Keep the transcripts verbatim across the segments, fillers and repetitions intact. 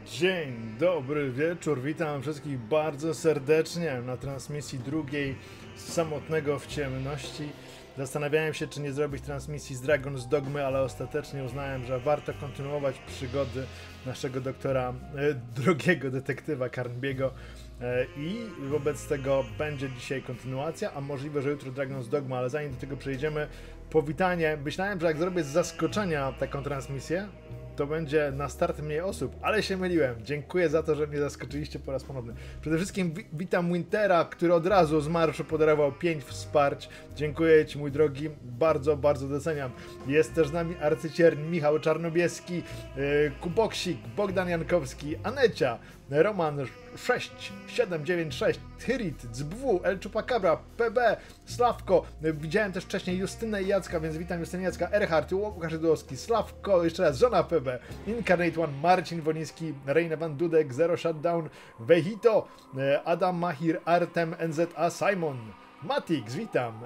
Dzień dobry wieczór, witam wszystkich bardzo serdecznie na transmisji drugiej z Samotnego w ciemności. Zastanawiałem się, czy nie zrobić transmisji z Dragon's Dogmy, ale ostatecznie uznałem, że warto kontynuować przygody naszego doktora, e, drogiego detektywa Carnbiego. E, I wobec tego będzie dzisiaj kontynuacja, a możliwe, że jutro Dragon's Dogma, ale zanim do tego przejdziemy, powitanie. Myślałem, że jak zrobię z zaskoczenia taką transmisję, to będzie na start mniej osób, ale się myliłem. Dziękuję za to, że mnie zaskoczyliście po raz ponowny. Przede wszystkim wi witam Wintera, który od razu z marszu podarował pięć wsparć. Dziękuję Ci, mój drogi, bardzo, bardzo doceniam. Jest też z nami arcycierń Michał Czarnobieski, yy, Kuboksik, Bogdan Jankowski, Anecia, Roman sześć siedem dziewięć sześć, Tyrit, Dzbw, El Chupacabra, P B, Sławko, widziałem też wcześniej Justynę i Jacka, więc witam Justynę i Jacka, Erhard, Łukasz Dudowski, Sławko, jeszcze raz, żona P B, Incarnate One, Marcin Woniński, Reina Van Dudek, Zero Shutdown, Vehito, Adam Mahir, Artem, N Z A, Simon, Matix, witam,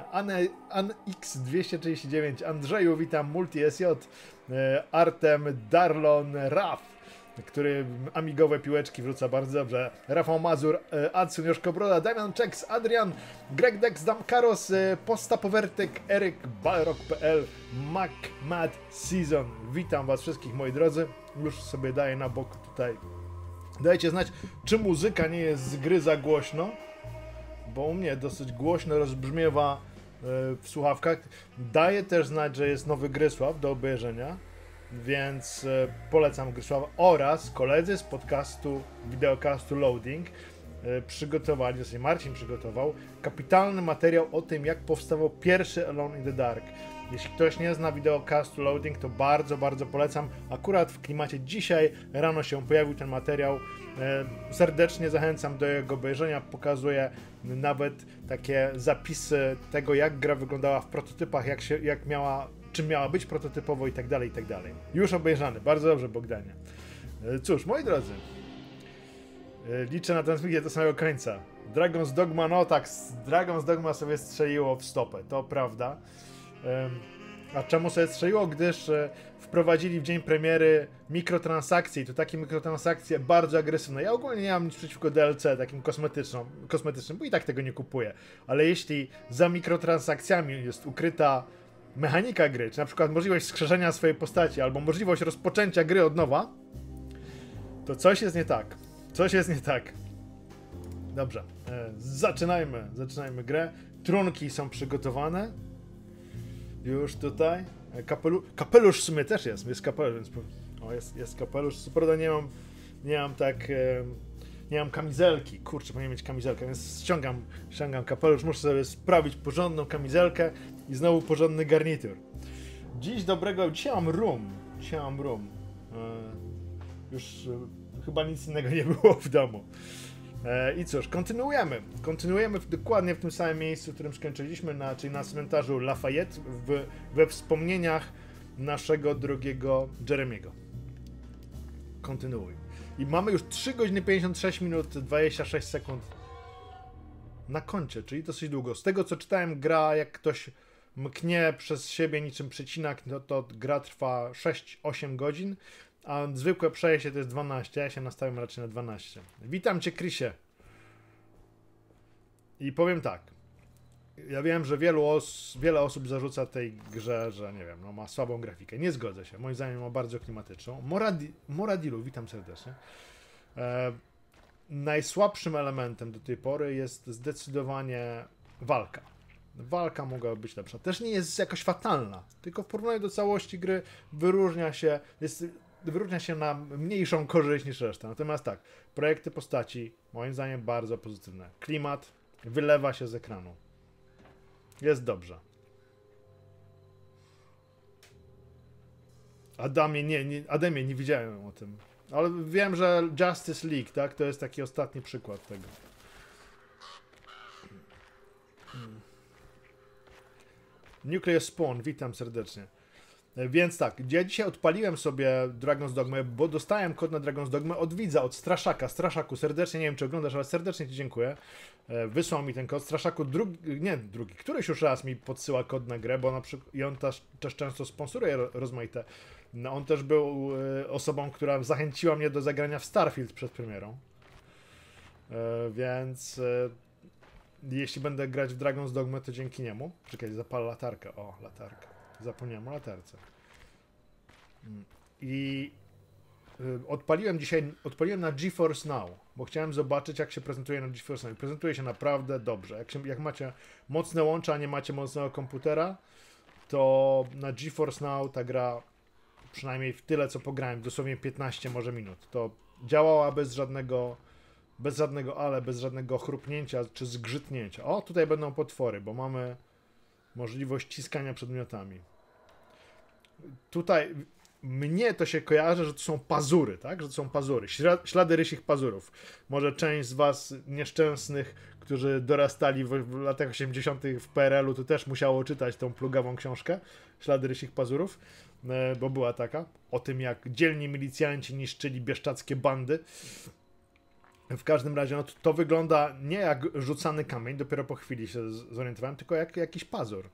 An-X dwieście trzydzieści dziewięć, Andrzeju, witam, Multi S J, Artem, Darlon, Raf, który amigowe piłeczki wrzuca bardzo dobrze. Rafał Mazur, Adsun, Joszko Broda, Damian Czeks, Adrian, Greg Dex, Dam Karos, Posta Powertek, Eryk, Balrog kropka p l, Mac, Mad Season. Witam was wszystkich, moi drodzy. Już sobie daję na bok tutaj. Dajcie znać, czy muzyka nie jest z gry za głośno, bo u mnie dosyć głośno rozbrzmiewa w słuchawkach. Daję też znać, że jest nowy Grysław do obejrzenia, więc e, polecam Grysława oraz koledzy z podcastu, wideocastu Loading e, przygotowali, w zasadzie Marcin przygotował kapitalny materiał o tym, jak powstawał pierwszy Alone in the Dark. Jeśli ktoś nie zna wideocastu Loading, to bardzo, bardzo polecam. Akurat w klimacie dzisiaj rano się pojawił ten materiał. E, serdecznie zachęcam do jego obejrzenia. Pokazuję nawet takie zapisy tego, jak gra wyglądała w prototypach, jak, się, jak miała czym miała być prototypowo i tak dalej, i tak dalej. Już obejrzany. Bardzo dobrze, Bogdanie. Cóż, moi drodzy, liczę na transmisję do samego końca. Dragon's Dogma, no tak, Dragon's Dogma sobie strzeliło w stopę, to prawda. A czemu sobie strzeliło? Gdyż wprowadzili w dzień premiery mikrotransakcje i to takie mikrotransakcje bardzo agresywne. Ja ogólnie nie mam nic przeciwko D L C takim kosmetycznym, kosmetycznym, bo i tak tego nie kupuję. Ale jeśli za mikrotransakcjami jest ukryta mechanika gry, czy na przykład możliwość skrzeszenia swojej postaci, albo możliwość rozpoczęcia gry od nowa, to coś jest nie tak. Coś jest nie tak. Dobrze, e, zaczynajmy, zaczynajmy grę. Trunki są przygotowane. Już tutaj. E, kapelu kapelusz w sumie też jest, jest kapelusz, więc... O, jest, jest kapelusz. Co prawda nie mam, nie mam tak... E, nie mam kamizelki. Kurczę, powinien mieć kamizelkę, więc ściągam, ściągam kapelusz. Muszę sobie sprawić porządną kamizelkę i znowu porządny garnitur. Dziś dobrego... Dzisiaj mam rum. Dzisiaj mam rum. E, już e, chyba nic innego nie było w domu. E, I cóż, kontynuujemy. Kontynuujemy w, dokładnie w tym samym miejscu, w którym skończyliśmy, na, czyli na cmentarzu Lafayette, w, we wspomnieniach naszego drogiego Jeremiego. Kontynuuj. I mamy już trzy godziny pięćdziesiąt sześć minut dwadzieścia sześć sekund na koncie, czyli dosyć długo. Z tego co czytałem, gra, jak ktoś mknie przez siebie niczym przecinak, to, to gra trwa sześć osiem godzin, a zwykłe przejście to jest dwanaście. Ja się nastawiam raczej na dwanaście. Witam Cię, Chrisie. I powiem tak. Ja wiem, że wielu os wiele osób zarzuca tej grze, że nie wiem, no ma słabą grafikę. Nie zgodzę się. Moim zdaniem ma bardzo klimatyczną. Moradi Moradilu, witam serdecznie. E, najsłabszym elementem do tej pory jest zdecydowanie walka. Walka mogła być lepsza. Też nie jest jakoś fatalna, tylko w porównaniu do całości gry wyróżnia się, jest, wyróżnia się na mniejszą korzyść niż reszta. Natomiast tak, projekty postaci moim zdaniem bardzo pozytywne. Klimat wylewa się z ekranu. Jest dobrze. Adamie, nie, nie, Adamie, nie widziałem o tym. Ale wiem, że Justice League, tak? To jest taki ostatni przykład tego. Hmm. Nuclear Spawn, witam serdecznie. Więc tak, ja dzisiaj odpaliłem sobie Dragon's Dogma, bo dostałem kod na Dragon's Dogma od widza, od Straszaka. Straszaku, serdecznie, nie wiem czy oglądasz, ale serdecznie Ci dziękuję. Wysłał mi ten kod. Straszaku drugi, nie drugi, któryś już raz mi podsyła kod na grę, bo na przykład i on też, też często sponsoruje rozmaite No, on też był y, osobą, która zachęciła mnie do zagrania w Starfield przed premierą. Y, więc y, jeśli będę grać w Dragon's Dogma, to dzięki niemu. Czekaj, zapalę latarkę. O, latarka. Zapomniałem o latarce. I y, odpaliłem dzisiaj, odpaliłem na GeForce Now, bo chciałem zobaczyć, jak się prezentuje na GeForce Now. I prezentuje się naprawdę dobrze. Jak, się, jak macie mocne łącze, a nie macie mocnego komputera, to na GeForce Now ta gra, przynajmniej w tyle, co pograłem, dosłownie piętnaście może minut, to działała bez żadnego, bez żadnego ale, bez żadnego chrupnięcia czy zgrzytnięcia. O, tutaj będą potwory, bo mamy możliwość ciskania przedmiotami. Tutaj mnie to się kojarzy, że to są pazury, tak? Że to są pazury, ślady rysich pazurów. Może część z was nieszczęsnych, którzy dorastali w, w latach osiemdziesiątych w P R L u, to też musiało czytać tą plugawą książkę Ślady rysich pazurów, bo była taka, o tym jak dzielni milicjanci niszczyli bieszczackie bandy. W każdym razie no to, to wygląda nie jak rzucany kamień, dopiero po chwili się zorientowałem, tylko jak jakiś pazur.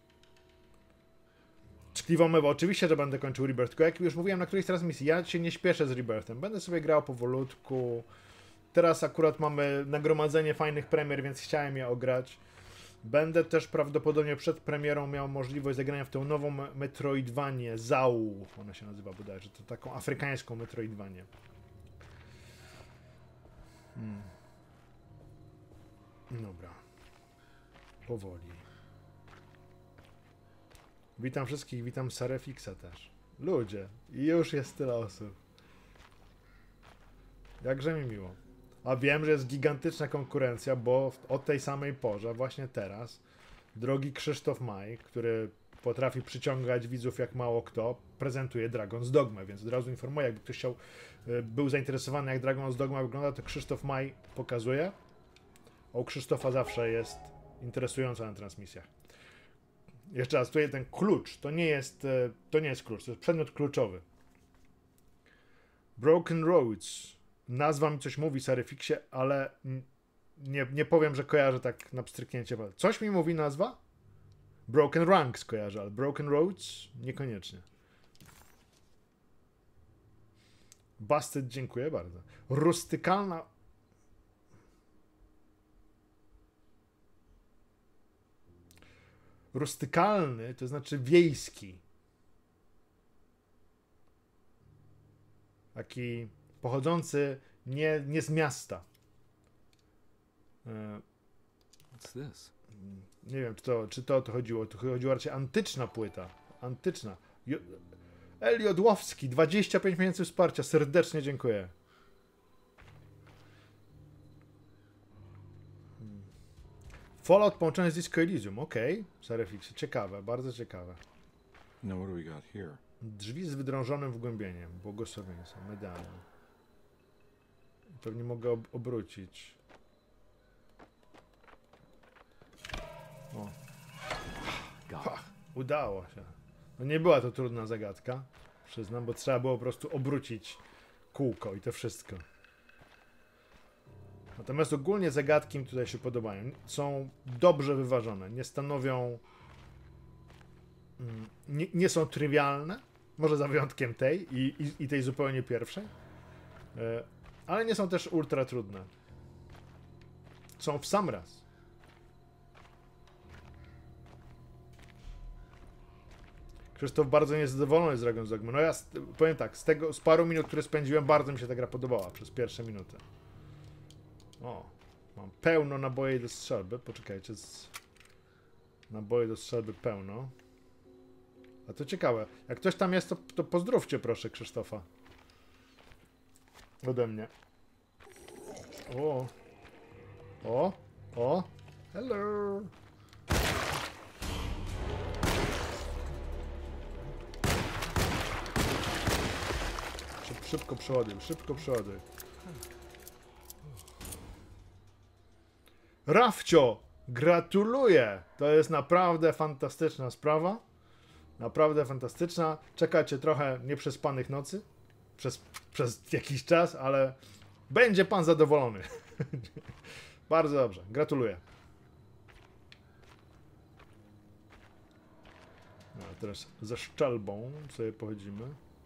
Czkliwą mewę. Oczywiście, że będę kończył Rebirth, tylko jak już mówiłem na którejś teraz misji, ja się nie śpieszę z Rebirthem. Będę sobie grał powolutku. Teraz akurat mamy nagromadzenie fajnych premier, więc chciałem je ograć. Będę też prawdopodobnie przed premierą miał możliwość zagrania w tę nową Metroidvanię, Zau, ona się nazywa bodajże, to taką afrykańską Metroidvanię. Hmm. Dobra. Powoli. Witam wszystkich, witam Sarefixa też. Ludzie, i już jest tyle osób. Jakże mi miło. A wiem, że jest gigantyczna konkurencja, bo o tej samej porze, właśnie teraz, drogi Krzysztof Maj, który potrafi przyciągać widzów jak mało kto, prezentuje Dragon's Dogma, więc od razu informuję, jakby ktoś chciał, był zainteresowany jak Dragon's Dogma wygląda, to Krzysztof Maj pokazuje. O, Krzysztofa zawsze jest interesująca na transmisjach. Jeszcze raz, tutaj ten klucz, to nie jest, to nie jest klucz, to jest przedmiot kluczowy. Broken Roads. Nazwa mi coś mówi, Saryfiksie, ale nie, nie powiem, że kojarzę tak na pstryknięcie. Coś mi mówi nazwa? Broken Ranks kojarzę, ale Broken Roads niekoniecznie. Busted, dziękuję bardzo. Rustykalna... Rustykalny to znaczy wiejski. Taki pochodzący nie, nie z miasta. What's this? Nie wiem, czy to, czy to o to chodziło. Tu chodziło raczej antyczna płyta. Antyczna. Jo... Eli Odłowski, dwadzieścia pięć miesięcy wsparcia. Serdecznie dziękuję. Fallout połączony z Disco Elysium. Okej. Okay. Sarefix. Ciekawe, bardzo ciekawe. Now what do we got here? Drzwi z wydrążonym wgłębieniem. Błogosławieństwo. Medalion. Pewnie mogę ob obrócić. O. Ha, udało się. No nie była to trudna zagadka, przyznam, bo trzeba było po prostu obrócić kółko i to wszystko. Natomiast ogólnie zagadki mi tutaj się podobają. Są dobrze wyważone, nie stanowią... Nie, nie są trywialne, może za wyjątkiem tej i, i, i tej zupełnie pierwszej, ale nie są też ultra trudne. Są w sam raz. Krzysztof bardzo niezadowolony z Dragon's Dogma. No ja powiem tak, z tego, z paru minut, które spędziłem, bardzo mi się ta gra podobała przez pierwsze minuty. O, mam pełno naboi do strzelby. Poczekajcie, z... naboi do strzelby pełno. A to ciekawe. Jak ktoś tam jest, to, to pozdrówcie proszę Krzysztofa. Ode mnie. O. O. O. Hello. Szyb, szybko przeładuj, szybko przeładuj. Rafcio, gratuluję! To jest naprawdę fantastyczna sprawa. Naprawdę fantastyczna. Czekacie trochę nieprzespanych nocy. Przez, przez jakiś czas, ale będzie pan zadowolony. Bardzo dobrze, gratuluję. No, teraz ze szczelbą sobie pochodzimy.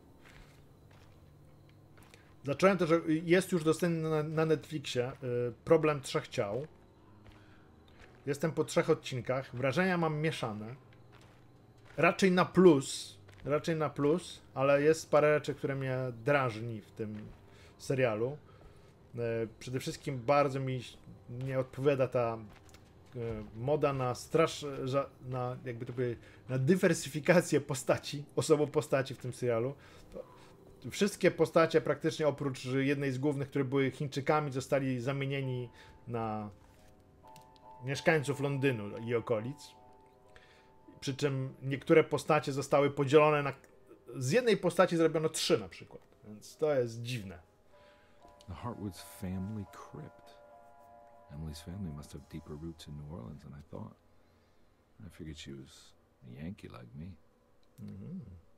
Zacząłem też, jest już dostępny na, na Netflixie y, Problem Trzech Ciał. Jestem po trzech odcinkach. Wrażenia mam mieszane. Raczej na plus. Raczej na plus, ale jest parę rzeczy, które mnie drażni w tym serialu. Y, przede wszystkim bardzo mi nie odpowiada ta y, moda na strasz, na jakby to powiedzieć, na dywersyfikację postaci, osobą postaci w tym serialu. To wszystkie postacie praktycznie oprócz jednej z głównych, które były Chińczykami, zostali zamienieni na mieszkańców Londynu i okolic. Przy czym niektóre postacie zostały podzielone na... Z jednej postaci zrobiono trzy na przykład. Więc to jest dziwne. The Hartwood's family crypt. Emily's family must have deeper roots in New Orleans than I thought. I figured she was a Yankee like me. Mhm.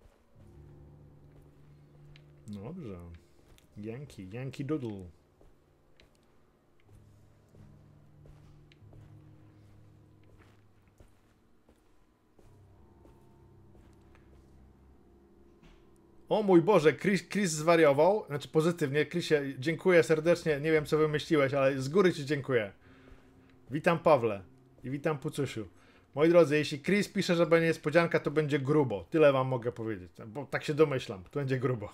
Dobrze. Yankee, Yankee Doodle. O mój Boże, Chris, Chris zwariował. Znaczy pozytywnie. Chrisie, dziękuję serdecznie. Nie wiem, co wymyśliłeś, ale z góry ci dziękuję. Witam, Pawle. I witam, Pucusiu. Moi drodzy, jeśli Chris pisze, że będzie niespodzianka, to będzie grubo. Tyle wam mogę powiedzieć. Bo tak się domyślam. To będzie grubo.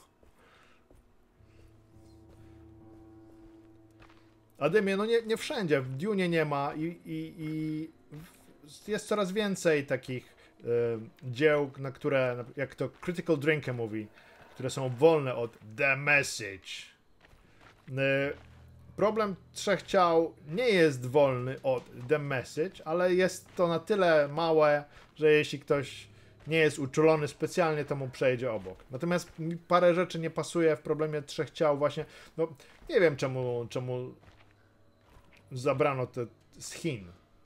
Ademie, no nie, nie wszędzie. W Dune nie ma i, i, i jest coraz więcej takich y, dzieł, na które, jak to Critical Drinker mówi, które są wolne od The Message. Y, problem Trzech Ciał nie jest wolny od The Message, ale jest to na tyle małe, że jeśli ktoś nie jest uczulony specjalnie, to mu przejdzie obok. Natomiast mi parę rzeczy nie pasuje w Problemie Trzech Ciał właśnie. No, nie wiem czemu, czemu zabrano te z Chin.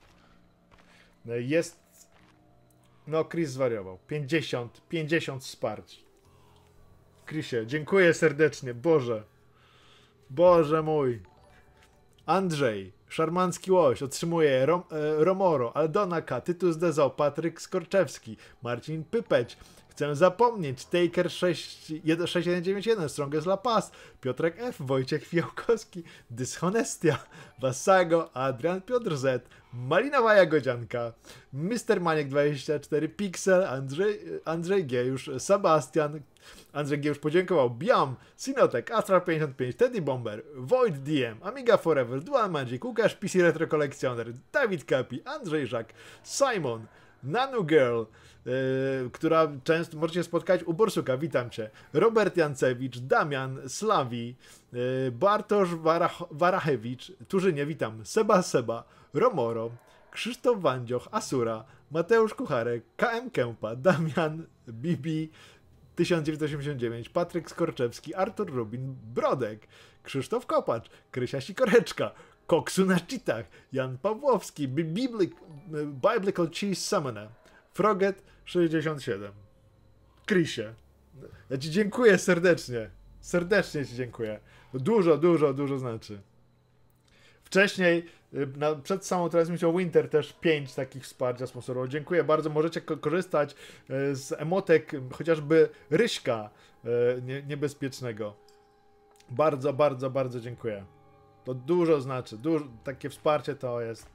Jest... No, Chris zwariował. pięćdziesiąt, pięćdziesiąt wsparć. Chrisie, dziękuję serdecznie. Boże. Boże mój. Andrzej, Szarmancki Łoś, otrzymuje Rom, e, Romoro, Aldona K, Tytus Dezo, Patryk Skorczewski, Marcin Pypeć, Chcę zapomnieć, Taker sześć jeden dziewięć jeden, Strongest La Paz, Piotrek F, Wojciech Fiałkowski, Dyshonestia, Wasago, Adrian Piotr Z, Malinowa Jagodzianka, mister Maniek dwadzieścia cztery, Pixel, Andrzej, Andrzej G, już Sebastian, Andrzej G już podziękował, Biam, Sinotek, Astral pięćdziesiąt pięć, Teddy Bomber, Void D M, Amiga Forever, Dual Magic, Łukasz P C Retro Kolekcjoner, Dawid Kapi, Andrzej Żak, Simon, Nanu Girl, Yy, która często możecie spotkać u Borsuka, witam cię, Robert Jancewicz, Damian, Slawi, yy, Bartosz Warach Warachewicz, Turzynie, witam, Seba Seba, Romoro, Krzysztof Wandzioch, Asura, Mateusz Kucharek, K M Kępa, Damian, Bibi, tysiąc dziewięćset osiemdziesiąt dziewięć, Patryk Skorczewski, Artur Rubin, Brodek, Krzysztof Kopacz, Krysia Sikoreczka, Koksu na cheatach, Jan Pawłowski, Biblic, Biblical Cheese Summoner, Froget sześćdziesiąt siedem. Chrisie, ja ci dziękuję serdecznie. Serdecznie ci dziękuję. Dużo, dużo, dużo znaczy. Wcześniej, na, przed samą transmisją Winter też pięć takich wsparcia sponsorował. Dziękuję bardzo. Możecie ko korzystać z emotek chociażby Ryśka nie, niebezpiecznego. Bardzo, bardzo, bardzo dziękuję. To dużo znaczy. Dużo, takie wsparcie to jest.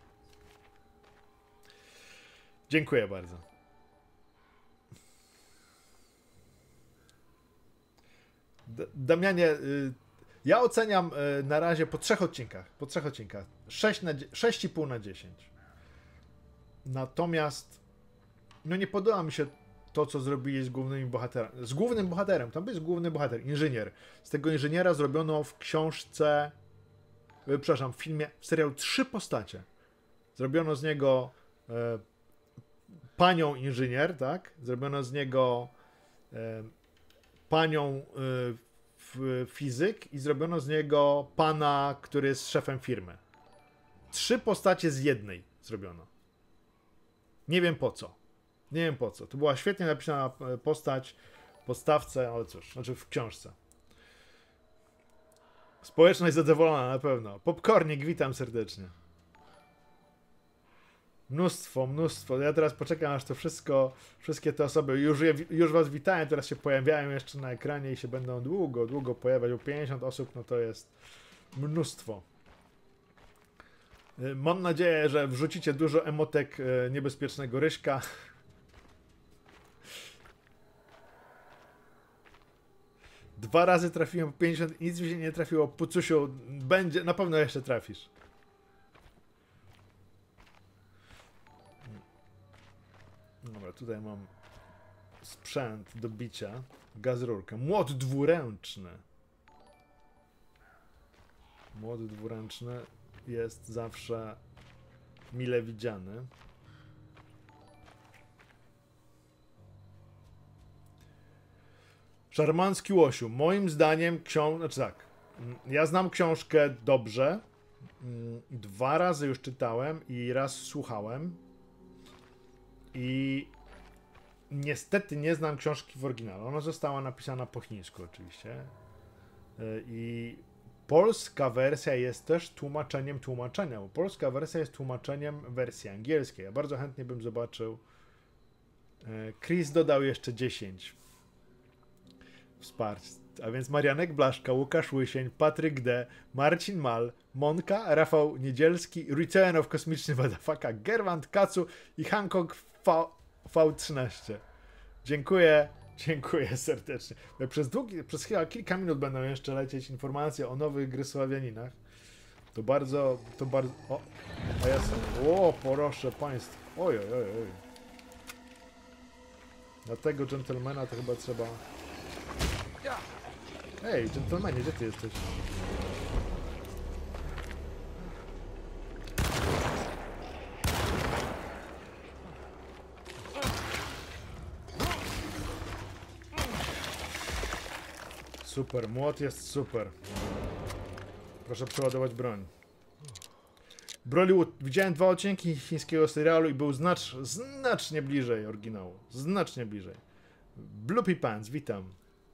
Dziękuję bardzo. D Damianie, y ja oceniam y na razie po trzech odcinkach, po trzech odcinkach, sześć i pół na dziesięć. Natomiast no nie podoba mi się to, co zrobili z głównymi bohaterami. Z głównym bohaterem, tam jest główny bohater, inżynier. Z tego inżyniera zrobiono w książce, y przepraszam, w filmie, w serialu trzy postacie. Zrobiono z niego y panią inżynier, tak? Zrobiono z niego y panią y, fizyk i zrobiono z niego pana, który jest szefem firmy. Trzy postacie z jednej zrobiono. Nie wiem po co. Nie wiem po co. To była świetnie napisana postać w podstawce, ale cóż, znaczy w książce. Społeczność zadowolona na pewno. Popcornik, witam serdecznie. Mnóstwo, mnóstwo. Ja teraz poczekam, aż to wszystko, wszystkie te osoby, już, je, już was witałem, teraz się pojawiają jeszcze na ekranie i się będą długo, długo pojawiać, bo pięćdziesiąt osób, no to jest mnóstwo. Mam nadzieję, że wrzucicie dużo emotek niebezpiecznego Ryśka. Dwa razy trafiłem po pięćdziesiąt, nic mi się nie trafiło. Pucusiu, będzie, na pewno jeszcze trafisz. Dobra, tutaj mam sprzęt do bicia. Gazrurkę. Młot dwuręczny. Młot dwuręczny jest zawsze mile widziany. Szarmancki Łosiu. Moim zdaniem książka... Znaczy tak, ja znam książkę dobrze. Dwa razy już czytałem i raz słuchałem. I niestety nie znam książki w oryginale. Ona została napisana po chińsku oczywiście. I polska wersja jest też tłumaczeniem tłumaczenia, bo polska wersja jest tłumaczeniem wersji angielskiej. Ja bardzo chętnie bym zobaczył. Chris dodał jeszcze dziesięć wsparć. A więc Marianek Blaszka, Łukasz Łysień, Patryk D, Marcin Mal, Monka, Rafał Niedzielski, Return of Kosmiczny Wadafaka, Gerwant Kacu i Hancock V trzynaście. Dziękuję, dziękuję serdecznie. Przez, długi, przez chyba kilka minut będą jeszcze lecieć informacje o nowych Grysławianinach. To bardzo, to bardzo... O, a ja sobie... O, proszę państwa. Oj, oj, oj, oj. Na tego dżentelmena to chyba trzeba... Ej, dżentelmenie, gdzie ty jesteś? Super, młot jest super. Proszę przeładować broń. Brolywood. Widziałem dwa odcinki chińskiego serialu i był znacz, znacznie bliżej oryginału. Znacznie bliżej. Bloopy Pants, witam.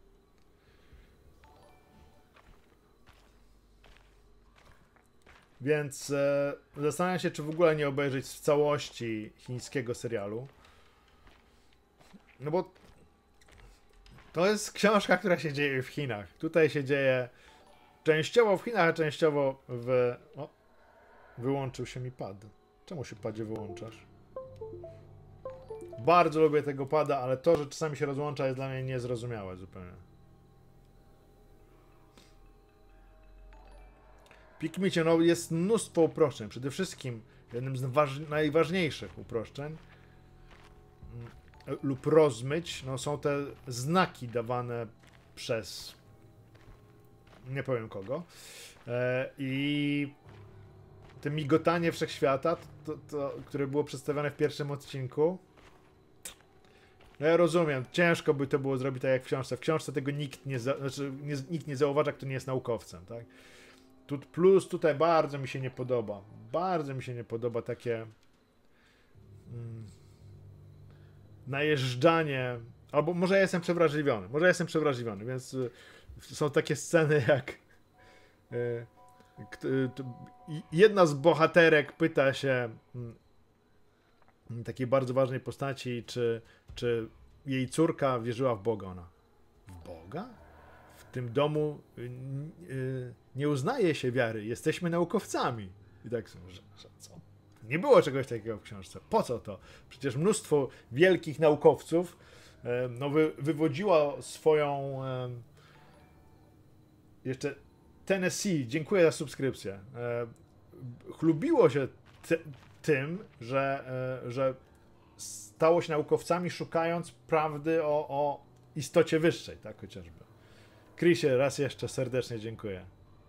Więc e, zastanawiam się, czy w ogóle nie obejrzeć w całości chińskiego serialu. No bo to jest książka, która się dzieje w Chinach. Tutaj się dzieje częściowo w Chinach, a częściowo w... O, wyłączył się mi pad. Czemu się padzie wyłączasz? Bardzo lubię tego pada, ale to, że czasami się rozłącza, jest dla mnie niezrozumiałe zupełnie. Pikmicie, no jest mnóstwo uproszczeń. Przede wszystkim jednym z najważniejszych uproszczeń lub rozmyć, no są te znaki dawane przez nie powiem kogo e, i to migotanie wszechświata, to, to, które było przedstawione w pierwszym odcinku. No ja rozumiem, ciężko by to było zrobić tak jak w książce. W książce tego nikt nie, za, znaczy, nie, nikt nie zauważa, kto nie jest naukowcem, tak? Tu, plus tutaj bardzo mi się nie podoba. Bardzo mi się nie podoba takie mm, najeżdżanie, albo może ja jestem przewrażliwiony, może ja jestem przewrażliwiony, więc y, są takie sceny jak y, y, jedna z bohaterek pyta się y, takiej bardzo ważnej postaci, czy, czy jej córka wierzyła w Boga. Ona, w Boga? W tym domu y, y, nie uznaje się wiary, jesteśmy naukowcami. I tak są, że, że co? Nie było czegoś takiego w książce. Po co to? Przecież mnóstwo wielkich naukowców e, no, wy, wywodziło swoją e, jeszcze Tennessee, dziękuję za subskrypcję, e, chlubiło się ty, tym, że, e, że stało się naukowcami szukając prawdy o, o istocie wyższej, tak chociażby. Chrisie, raz jeszcze serdecznie dziękuję.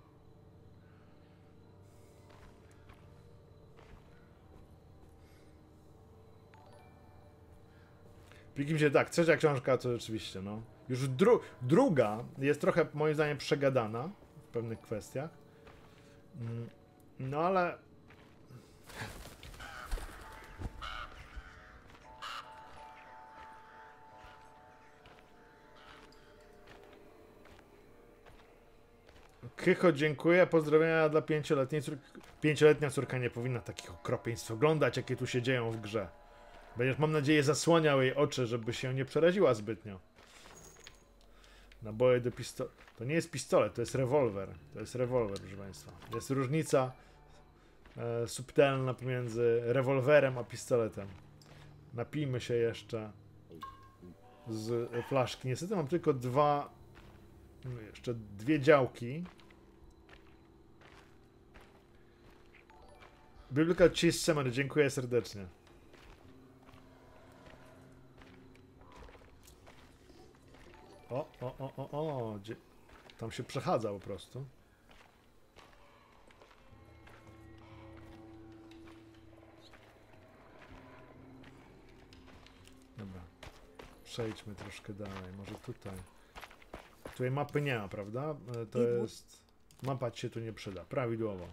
Pikim się tak, trzecia książka to rzeczywiście, no. Już dru druga jest trochę, moim zdaniem, przegadana w pewnych kwestiach. No ale... Chycho, dziękuję. Pozdrowienia dla pięcioletniej córki. Pięcioletnia córka nie powinna takich okropieństw oglądać, jakie tu się dzieją w grze. Będziesz, mam nadzieję, zasłaniał jej oczy, żeby się nie przeraziła zbytnio. Naboje do pistoletu. To nie jest pistolet, to jest rewolwer. To jest rewolwer, proszę państwa. Jest różnica e, subtelna pomiędzy rewolwerem a pistoletem. Napijmy się jeszcze z flaszki. Niestety mam tylko dwa... Jeszcze dwie działki. Biblical Cheese Semen, dziękuję serdecznie. O, o, o, o, o. Gdzie... Tam się przechadza po prostu. Dobra. Przejdźmy troszkę dalej. Może tutaj. Tutaj mapy nie ma, prawda? To jest... Mapa ci się tu nie przyda. Prawidłowo.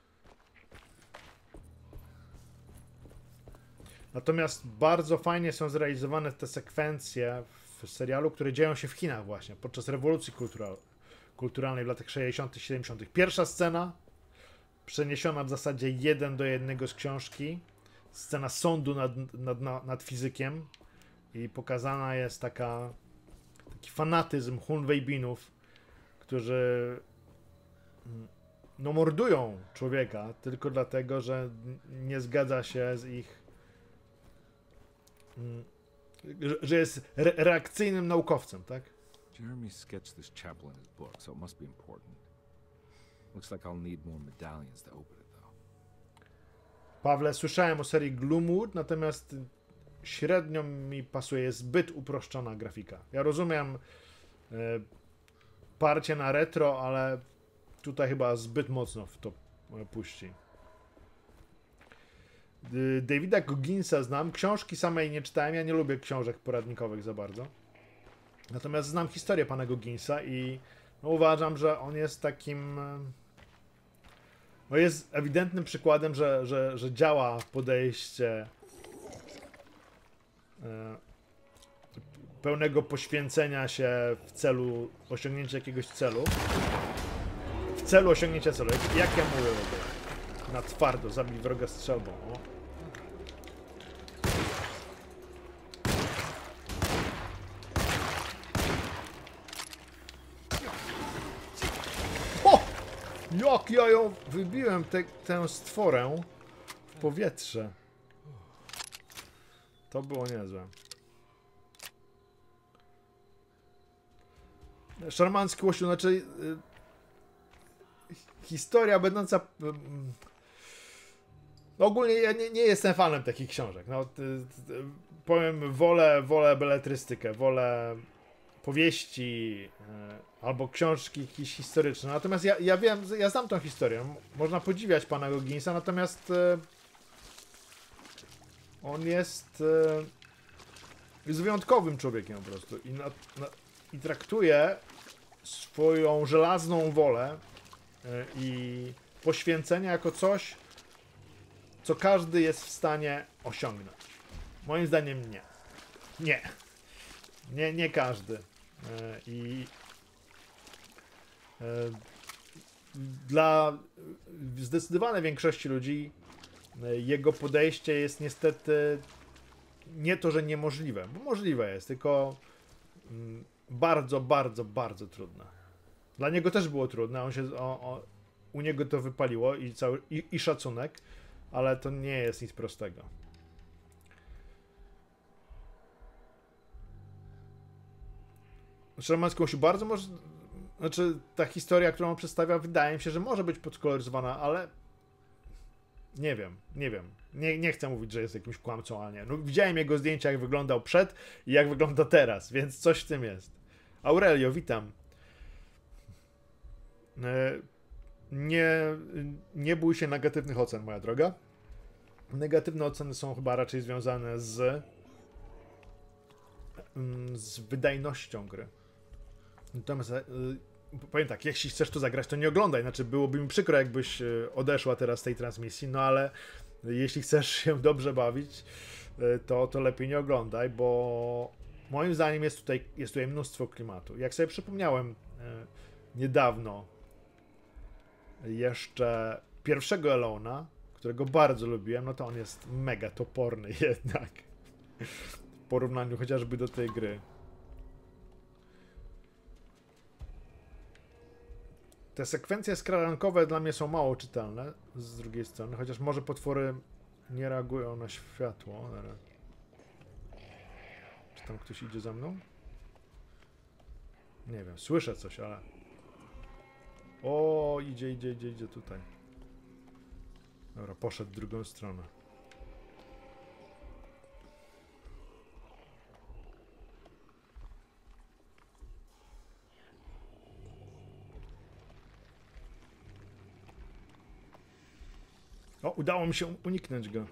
Natomiast bardzo fajnie są zrealizowane te sekwencje w serialu, które dzieją się w Chinach właśnie, podczas rewolucji kultural kulturalnej w latach sześćdziesiątych siedemdziesiątych. Pierwsza scena, przeniesiona w zasadzie jeden do jednego z książki. Scena sądu nad, nad, nad, nad fizykiem. I pokazana jest taka, taki fanatyzm Hunwejbinów, którzy no, mordują człowieka tylko dlatego, że nie zgadza się z ich że jest re reakcyjnym naukowcem, tak? Jeremy sketched this chapel in his book, so it must be important. Looks like I'll need more medallions to open it, though. Pawle, słyszałem o serii Gloomwood, natomiast średnio mi pasuje, jest zbyt uproszczona grafika. Ja rozumiem e, parcie na retro, ale tutaj chyba zbyt mocno w to puści. Davida Gogginsa znam, książki samej nie czytałem, ja nie lubię książek poradnikowych za bardzo. Natomiast znam historię pana Gogginsa i no, uważam, że on jest takim... No jest ewidentnym przykładem, że, że, że działa podejście e, pełnego poświęcenia się w celu osiągnięcia jakiegoś celu. W celu osiągnięcia celu. Jak, jak ja mówię w ogóle? Na twardo, zabij wroga strzelbą. O! O! Jak ja ją wybiłem, te, tę stworę w powietrze. To było niezłe. Szarmancki łosiu, znaczy... Yy, historia będąca... Yy, ogólnie ja nie, nie jestem fanem takich książek. No, ty, ty, powiem, wolę, wolę beletrystykę, wolę powieści yy, albo książki jakieś historyczne. Natomiast ja, ja wiem, ja znam tą historię. Można podziwiać pana Gogginsa, natomiast yy, on jest, yy, jest wyjątkowym człowiekiem po prostu i, na, na, i traktuje swoją żelazną wolę yy, i poświęcenie jako coś, co każdy jest w stanie osiągnąć. Moim zdaniem nie. Nie. Nie, nie każdy. I dla zdecydowanej większości ludzi jego podejście jest niestety nie to, że niemożliwe, bo możliwe jest, tylko bardzo, bardzo, bardzo trudne. Dla niego też było trudne, on się, o, o, u niego to wypaliło i, cały, i, i szacunek, ale to nie jest nic prostego. Szarmancką się bardzo może... Znaczy, ta historia, którą on przedstawia, wydaje mi się, że może być podkoloryzowana, ale... Nie wiem, nie wiem. Nie, nie chcę mówić, że jest jakimś kłamcą, ale nie. No, widziałem jego zdjęcia, jak wyglądał przed i jak wygląda teraz, więc coś w tym jest. Aurelio, witam. Nie, nie bój się negatywnych ocen, moja droga. Negatywne oceny są chyba raczej związane z z wydajnością gry. Natomiast yy, powiem tak, jeśli chcesz to zagrać, to nie oglądaj, znaczy byłoby mi przykro, jakbyś odeszła teraz z tej transmisji, no ale jeśli chcesz się dobrze bawić, yy, to, to lepiej nie oglądaj, bo moim zdaniem jest tutaj, jest tutaj mnóstwo klimatu. Jak sobie przypomniałem yy, niedawno jeszcze pierwszego Elona, którego bardzo lubiłem, no to on jest mega toporny jednak. W porównaniu chociażby do tej gry. Te sekwencje skradankowe dla mnie są mało czytelne, z drugiej strony, chociaż może potwory nie reagują na światło. Czy tam ktoś idzie za mną? Nie wiem, słyszę coś, ale... O, idzie, idzie, idzie, idzie tutaj. Dobra, poszedł w drugą stronę. O, udało mi się uniknąć go.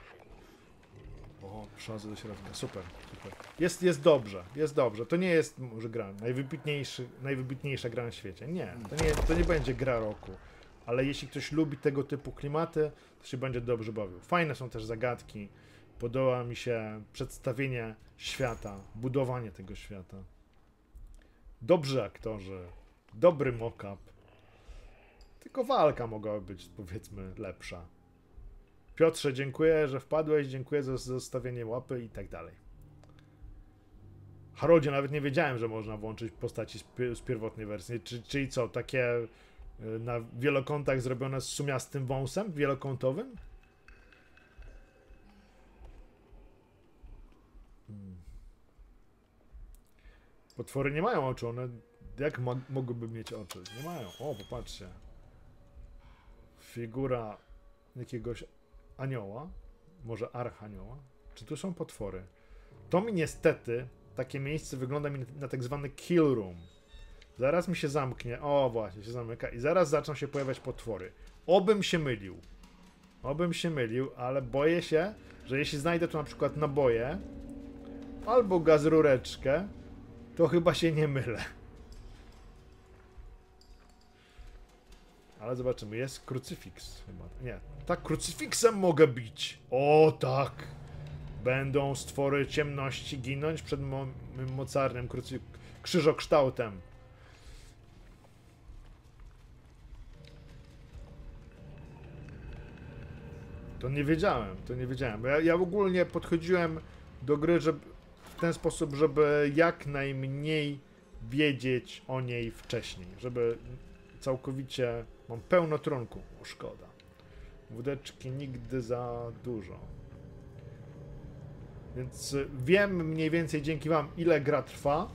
O, przechodzę do środka. Super, super. Jest, jest dobrze, jest dobrze. To nie jest może gra najwybitniejszy, najwybitniejsza gra na świecie. Nie, to nie, to nie będzie gra roku. Ale jeśli ktoś lubi tego typu klimaty, to się będzie dobrze bawił. Fajne są też zagadki. Podoba mi się przedstawienie świata, budowanie tego świata. Dobrzy aktorzy, dobry mock-up. Tylko walka mogłaby być, powiedzmy, lepsza. Piotrze, dziękuję, że wpadłeś, dziękuję za zostawienie łapy i tak dalej. Haroldzie, nawet nie wiedziałem, że można włączyć postaci z, pi z pierwotnej wersji. Czy, czyli co, takie y, na wielokątach zrobione z sumiastym wąsem wielokątowym? Hmm. Potwory nie mają oczu, one jak mo mogłyby mieć oczy? Nie mają. O, popatrzcie. Figura jakiegoś anioła, może archanioła. Czy tu są potwory? To mi niestety, takie miejsce wygląda mi na tak zwany kill room. Zaraz mi się zamknie, o właśnie, się zamyka i zaraz zaczną się pojawiać potwory. Obym się mylił. Obym się mylił, ale boję się, że jeśli znajdę tu na przykład naboje albo gaz rureczkę, to chyba się nie mylę. Ale zobaczymy, jest krucyfiks chyba. Nie, tak, krucyfiksem mogę bić. O tak! Będą stwory ciemności ginąć przed mo mocarnym krucy krzyżokształtem. To nie wiedziałem, to nie wiedziałem. Ja, ja ogólnie podchodziłem do gry żeby, w ten sposób, żeby jak najmniej wiedzieć o niej wcześniej. Żeby całkowicie... Mam pełno trunku. O, szkoda. Wódeczki nigdy za dużo. Więc wiem mniej więcej dzięki wam, ile gra trwa.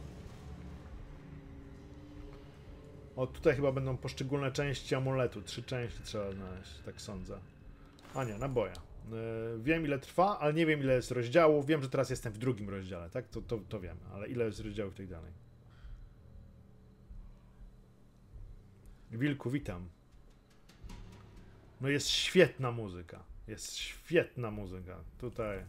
O, tutaj chyba będą poszczególne części amuletu. Trzy części trzeba znaleźć, tak sądzę. A nie, naboja. Yy, wiem ile trwa, ale nie wiem ile jest rozdziałów. Wiem, że teraz jestem w drugim rozdziale, tak? To, to, to wiem, ale ile jest rozdziałów i tak dalej. Wilku, witam. No jest świetna muzyka. Jest świetna muzyka. Tutaj.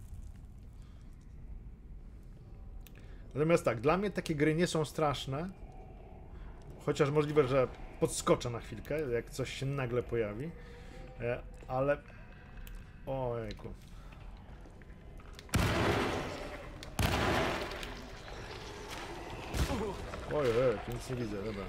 Natomiast tak, dla mnie takie gry nie są straszne. Chociaż możliwe, że podskoczę na chwilkę, jak coś się nagle pojawi. E, ale... Ojejku. Ojej, nic nie widzę, dobra.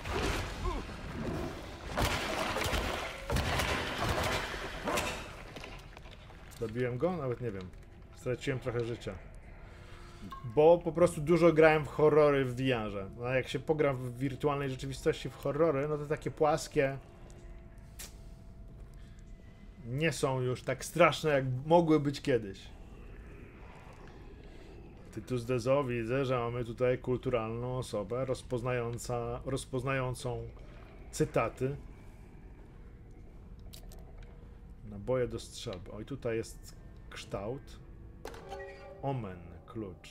Zabiłem go? Nawet nie wiem. Straciłem trochę życia. Bo po prostu dużo grałem w horrory w V R-ze. No jak się pogra w wirtualnej rzeczywistości w horrory, no to takie płaskie nie są już tak straszne, jak mogły być kiedyś. Tytus Dezo, widzę, że mamy tutaj kulturalną osobę rozpoznająca, rozpoznającą cytaty. Naboje do strzelby. Oj, tutaj jest kształt. Omen, klucz.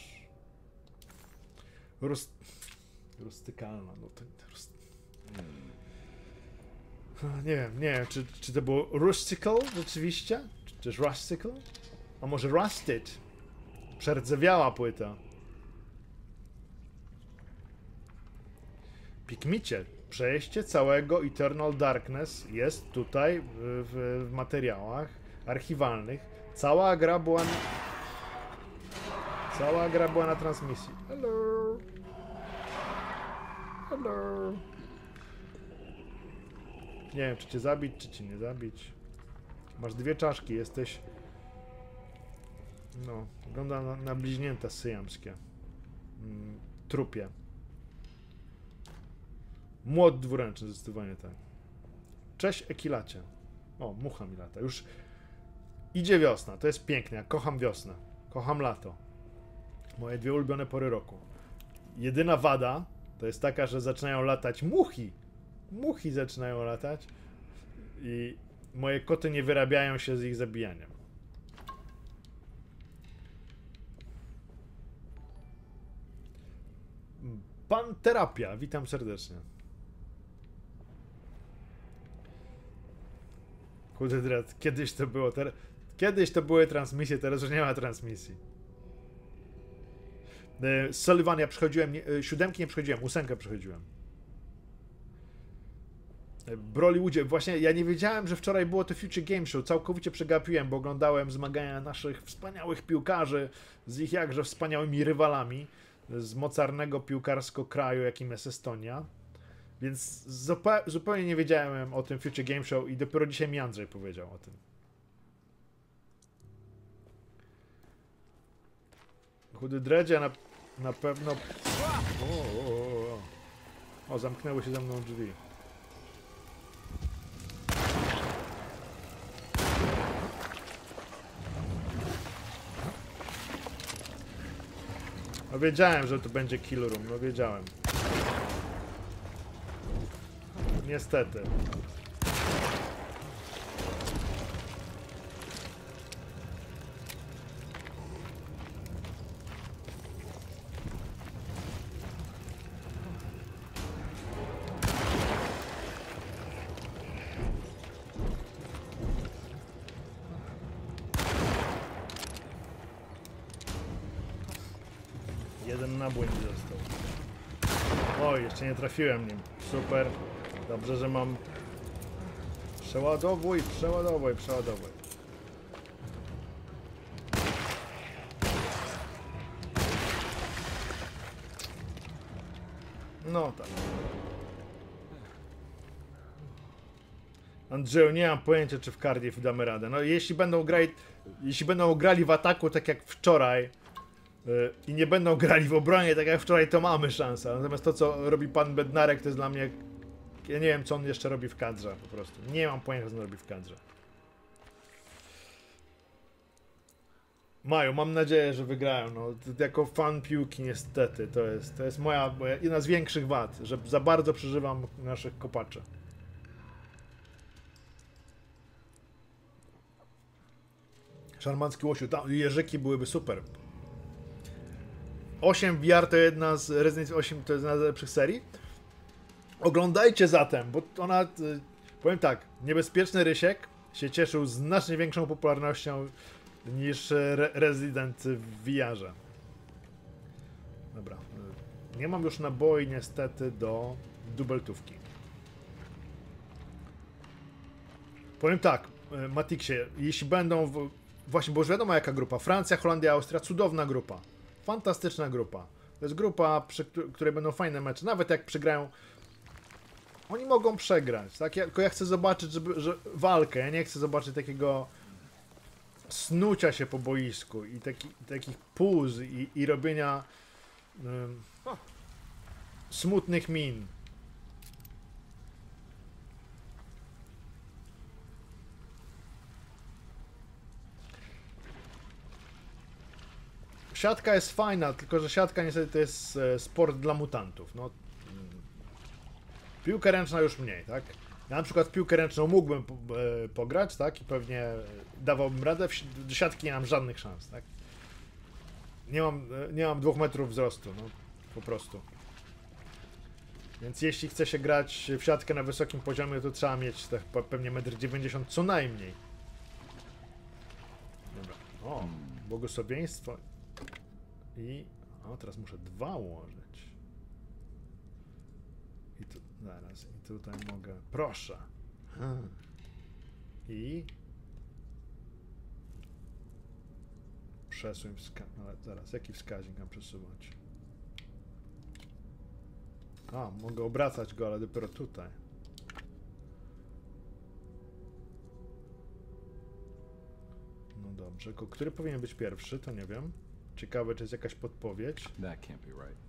Rust... Rustykalna. No to... Rust... Nie wiem, nie wiem, czy, czy to było rustical rzeczywiście? Czy też rustical? A może rusted? Przerdzewiała płyta. Pikmicie. Przejście całego Eternal Darkness jest tutaj w, w materiałach archiwalnych. Cała gra była na... Cała gra była na transmisji. Hello. Hello. Nie wiem, czy cię zabić, czy cię nie zabić. Masz dwie czaszki, jesteś... No, wygląda na, na bliźnięta syjamskie. Mm, trupie. Młot dwuręczny, zdecydowanie tak. Cześć, Ekilacie. O, mucha mi lata. Już idzie wiosna, to jest piękne. Ja kocham wiosnę. Kocham lato. Moje dwie ulubione pory roku. Jedyna wada to jest taka, że zaczynają latać muchi. Muchi zaczynają latać i moje koty nie wyrabiają się z ich zabijaniem. Pan Terapia, witam serdecznie. Kurde, kiedyś to było, ter... kiedyś to były transmisje, teraz już nie ma transmisji. Z Sullivan ja przechodziłem, nie, siódemki nie przechodziłem, ósemkę przechodziłem. Brollywoodzie, właśnie ja nie wiedziałem, że wczoraj było to Future Game Show, całkowicie przegapiłem, bo oglądałem zmagania naszych wspaniałych piłkarzy z ich jakże wspaniałymi rywalami z mocarnego piłkarskiego kraju, jakim jest Estonia. Więc zupa zupełnie nie wiedziałem o tym Future Game Show i dopiero dzisiaj mi Andrzej powiedział o tym. Chudy Dredzie na, na pewno... O, o, o, o. o, zamknęły się za mną drzwi. No wiedziałem, że to będzie kill room, no wiedziałem. Niestety. Jeden nabój mi został. Oj, jeszcze nie trafiłem nim. Super. Dobrze, że mam... Przeładowuj, przeładowuj, przeładowuj. No tak. Andrzeju, nie mam pojęcia, czy w Cardiff damy radę. No jeśli będą grali, jeśli będą grali w ataku tak jak wczoraj yy, i nie będą grali w obronie tak jak wczoraj, to mamy szansę. Natomiast to, co robi pan Bednarek, to jest dla mnie... Ja nie wiem, co on jeszcze robi w kadrze, po prostu. Nie mam pojęcia, co on robi w kadrze. Maju, mam nadzieję, że wygrają. No, jako fan piłki niestety, to jest, to jest moja, moja jedna z większych wad, że za bardzo przeżywam naszych kopaczy. Szarmancki Łosiu, tam jeżyki byłyby super. osiem V R to jedna z Resident Evil osiem, to jest jedna z najlepszych serii. Oglądajcie zatem, bo ona, powiem tak, Niebezpieczny Rysiek się cieszył znacznie większą popularnością niż Re Resident w V R-ze. Dobra, nie mam już naboi niestety do dubeltówki. Powiem tak, Matixie, jeśli będą, w... właśnie, bo już wiadomo jaka grupa, Francja, Holandia, Austria, cudowna grupa, fantastyczna grupa. To jest grupa, przy której będą fajne mecze, nawet jak przegrają. Oni mogą przegrać, tak? Ja, tylko ja chcę zobaczyć, żeby, że walkę, ja nie chcę zobaczyć takiego snucia się po boisku i taki, takich puz i, i robienia um, smutnych min. Siatka jest fajna, tylko że siatka niestety to jest sport dla mutantów. No, piłka ręczna już mniej, tak? Ja na przykład piłkę ręczną mógłbym po, e, pograć, tak? I pewnie dawałbym radę. Do siatki nie mam żadnych szans, tak? Nie mam, nie mam dwóch metrów wzrostu, no po prostu. Więc jeśli chce się grać w siatkę na wysokim poziomie, to trzeba mieć tak pewnie metr dziewięćdziesiąt co najmniej. Dobra. O, błogosławieństwo. I... O, teraz muszę dwa ułożyć. I tu, zaraz, i tutaj mogę, proszę. Hmm. I przesuń wskaźnik, ale zaraz, jaki wskaźnik mam przesuwać? A, mogę obracać go, ale dopiero tutaj. No dobrze, ko- który powinien być pierwszy, to nie wiem. Ciekawe, czy jest jakaś podpowiedź. That can't be right.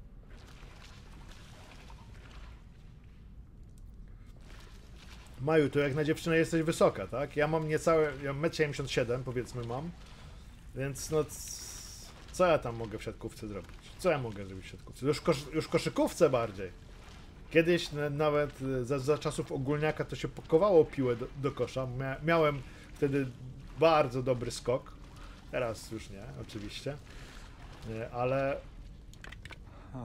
Maju, to jak na dziewczynę jesteś wysoka, tak? Ja mam niecałe, ja metr siedemdziesiąt siedem powiedzmy mam, więc no c- co ja tam mogę w siatkówce zrobić? Co ja mogę zrobić w siatkówce? Już, kosz, już koszykówce bardziej. Kiedyś na, nawet e, za, za czasów ogólniaka to się pakowało piłę do, do kosza. Mia, miałem wtedy bardzo dobry skok. Teraz już nie, oczywiście. E, ale Huh.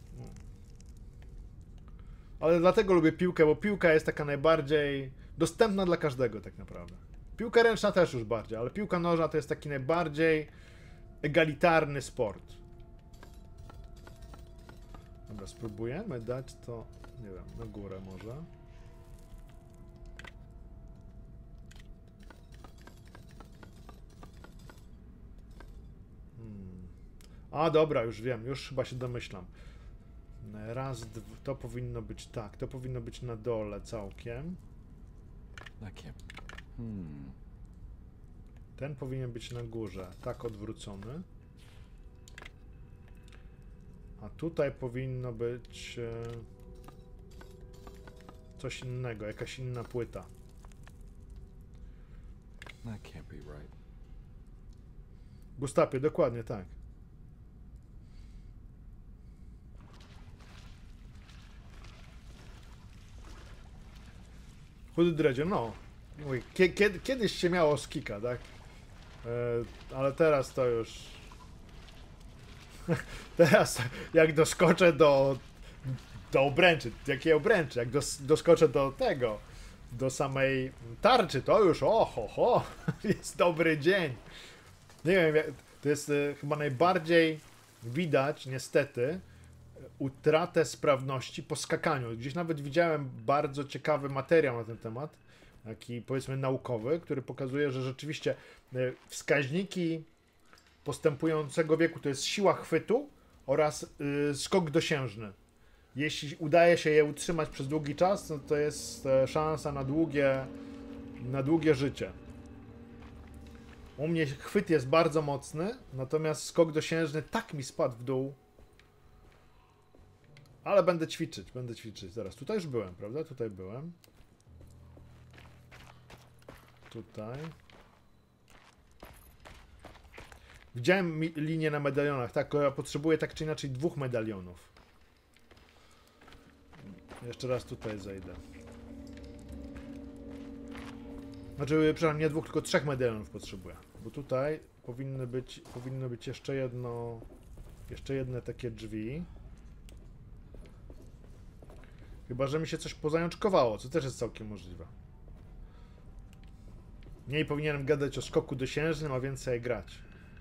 Ale dlatego lubię piłkę, bo piłka jest taka najbardziej dostępna dla każdego tak naprawdę. Piłka ręczna też już bardziej, ale piłka nożna to jest taki najbardziej egalitarny sport. Dobra, spróbujemy dać to, nie wiem, na górę może. Hmm. A dobra, już wiem, już chyba się domyślam. Raz, dwa, to powinno być tak, to powinno być na dole całkiem. That can't. Hmm. Ten powinien być na górze, tak odwrócony. A tutaj powinno być e, coś innego, jakaś inna płyta. That can't be right. Gustapie, dokładnie tak. Chudy dredzie, no. Mój, kiedy, kiedyś się miało z kika, tak? E, ale teraz to już... teraz jak doskoczę do... do obręczy, jakiej obręczy? Jak dos, doskoczę do tego, do samej tarczy, to już o ho, ho, jest dobry dzień. Nie wiem, jak- to jest e, chyba najbardziej widać, niestety, utratę sprawności po skakaniu. Gdzieś nawet widziałem bardzo ciekawy materiał na ten temat, taki powiedzmy naukowy, który pokazuje, że rzeczywiście e, wskaźniki postępującego wieku to jest siła chwytu oraz y, skok dosiężny. Jeśli udaje się je utrzymać przez długi czas, no to jest e, szansa na długie, na długie życie. U mnie chwyt jest bardzo mocny, natomiast skok dosiężny tak mi spadł w dół. Ale będę ćwiczyć, będę ćwiczyć. Zaraz, tutaj już byłem, prawda? Tutaj byłem. Tutaj. Widziałem mi- linię na medalionach. Tak, ja potrzebuję tak czy inaczej dwóch medalionów. Jeszcze raz tutaj zejdę. Znaczy, przepraszam, nie dwóch, tylko trzech medalionów potrzebuję. Bo tutaj powinny być, powinno być jeszcze jedno, jeszcze jedne takie drzwi. Chyba że mi się coś pozajączkowało, co też jest całkiem możliwe. Mniej powinienem gadać o skoku dosiężnym, a więcej grać.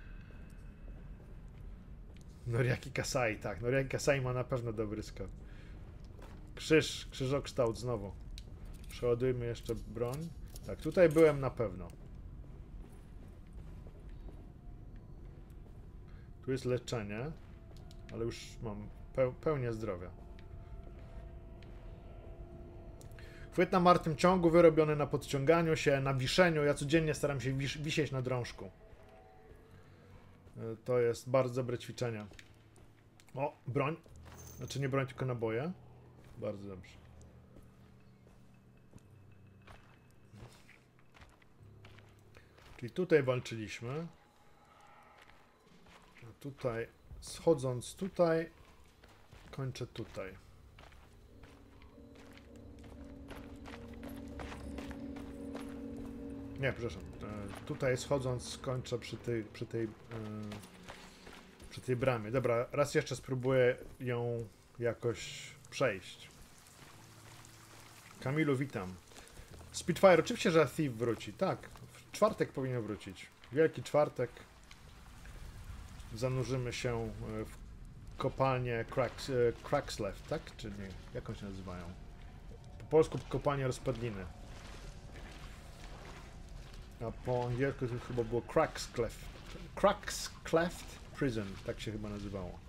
Noriaki Kasai, tak. Noriaki Kasai ma na pewno dobry skok. Krzyż, krzyżokształt znowu. Przeładujmy jeszcze broń. Tak, tutaj byłem na pewno. Tu jest leczenie, ale już mam peł pełnię zdrowia. Chwyt na martwym ciągu wyrobiony na podciąganiu się, na wiszeniu. Ja codziennie staram się wis wisieć na drążku. To jest bardzo dobre ćwiczenie. O, broń. Znaczy nie broń, tylko naboje. Bardzo dobrze. Czyli tutaj walczyliśmy. A tutaj, schodząc tutaj, kończę tutaj. Nie, przepraszam. E, tutaj schodząc skończę przy tej, przy tej, e, przy tej bramie. Dobra, raz jeszcze spróbuję ją jakoś przejść. Kamilu, witam. Spitfire, oczywiście, że Thief wróci. Tak, w czwartek powinien wrócić. Wielki czwartek. Zanurzymy się w kopalnię Cracks, Crackslev, tak? Czy nie? Jak oni się nazywają? Po polsku kopalnia rozpadliny. A po angielsku to chyba było Crackscleft. Crackscleft Prison, tak się chyba nazywało.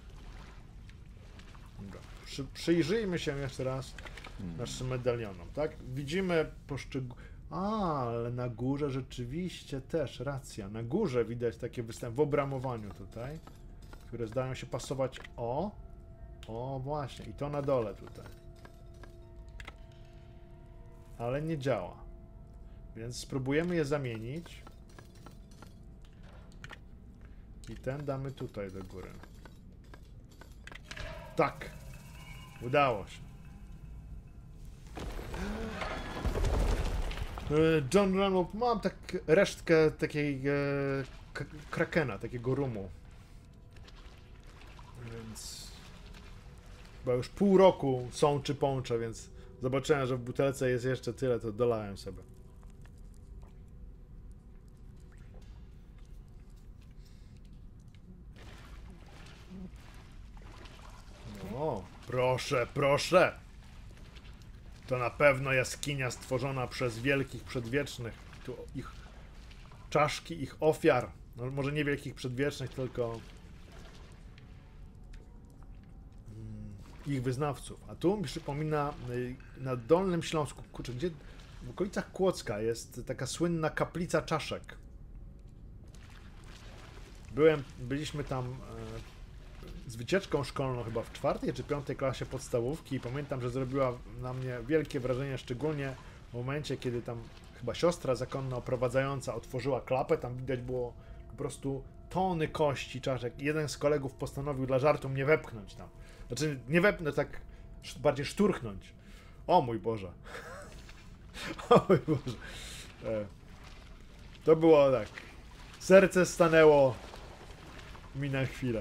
Dobra. Przy, przyjrzyjmy się jeszcze raz naszym medalionom, tak? Widzimy poszczeg A, ale na górze rzeczywiście też, racja. Na górze widać takie występy w obramowaniu tutaj, które zdają się pasować. O, o właśnie, i to na dole tutaj. Ale nie działa. Więc spróbujemy je zamienić. I ten damy tutaj do góry. Tak. Udało się. John Reynolds, mam tak resztkę takiej e, krakena, takiego rumu. Więc chyba już pół roku są czy połączę, więc zobaczyłem, że w butelce jest jeszcze tyle, to dolałem sobie. O, proszę, proszę! To na pewno jaskinia stworzona przez wielkich przedwiecznych. Tu ich czaszki, ich ofiar. No, może nie wielkich przedwiecznych, tylko ich wyznawców. A tu mi przypomina na Dolnym Śląsku, kurczę, gdzie w okolicach Kłodzka jest taka słynna kaplica czaszek. Byłem, byliśmy tam e, z wycieczką szkolną chyba w czwartej czy piątej klasie podstawówki i pamiętam, że zrobiła na mnie wielkie wrażenie, szczególnie w momencie, kiedy tam chyba siostra zakonna oprowadzająca otworzyła klapę, tam widać było po prostu tony kości czaszek i jeden z kolegów postanowił dla żartu mnie wepchnąć tam. Znaczy nie wepchnąć, tak bardziej szturchnąć. O mój Boże. O mój Boże. E, to było tak. Serce stanęło mi na chwilę.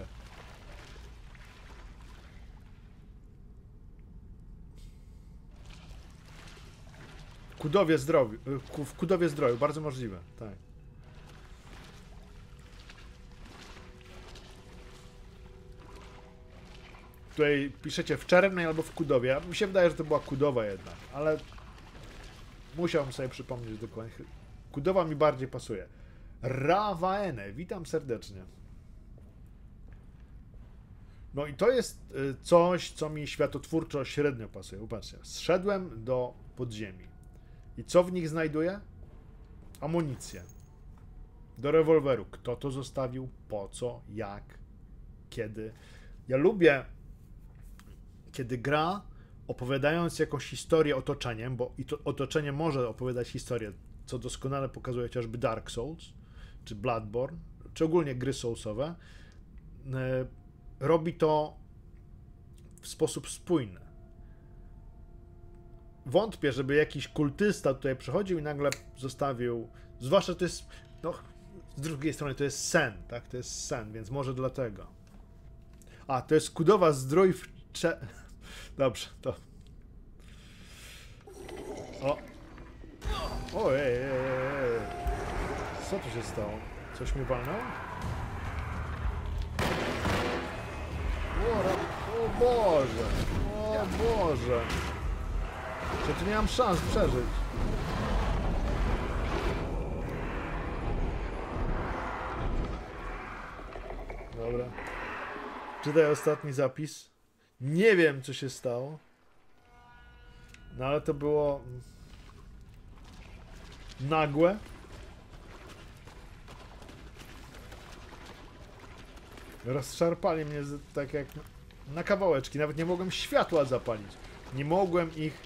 Kudowie zdrowiu. W Kudowie zdrowiu, bardzo możliwe, tak. Tutaj piszecie w Czernej albo w Kudowie. Mi się wydaje, że to była Kudowa jednak, ale musiałbym sobie przypomnieć dokładnie. Kudowa mi bardziej pasuje. Rawaene, witam serdecznie. No i to jest coś, co mi światotwórczo średnio pasuje. Popatrzcie, zszedłem do podziemi. I co w nich znajduję? Amunicję. Do rewolweru. Kto to zostawił? Po co? Jak? Kiedy? Ja lubię, kiedy gra, opowiadając jakąś historię otoczeniem, bo i to otoczenie może opowiadać historię, co doskonale pokazuje chociażby Dark Souls, czy Bloodborne, czy ogólnie gry soulsowe, robi to w sposób spójny. Wątpię, żeby jakiś kultysta tutaj przychodził i nagle zostawił, zwłaszcza to jest, no, z drugiej strony to jest sen, tak, to jest sen, więc może dlatego. A, to jest Kudowa Zdrój w Cze... Dobrze, to... O! O, ej, ej, ej. Co tu się stało? Coś mi walnęło? O, o Boże! O Boże! Czy tu nie mam szans przeżyć? Dobra. Czytaj ostatni zapis. Nie wiem, co się stało. No ale to było nagłe. Rozszarpali mnie z, tak jak na kawałeczki. Nawet nie mogłem światła zapalić. Nie mogłem ich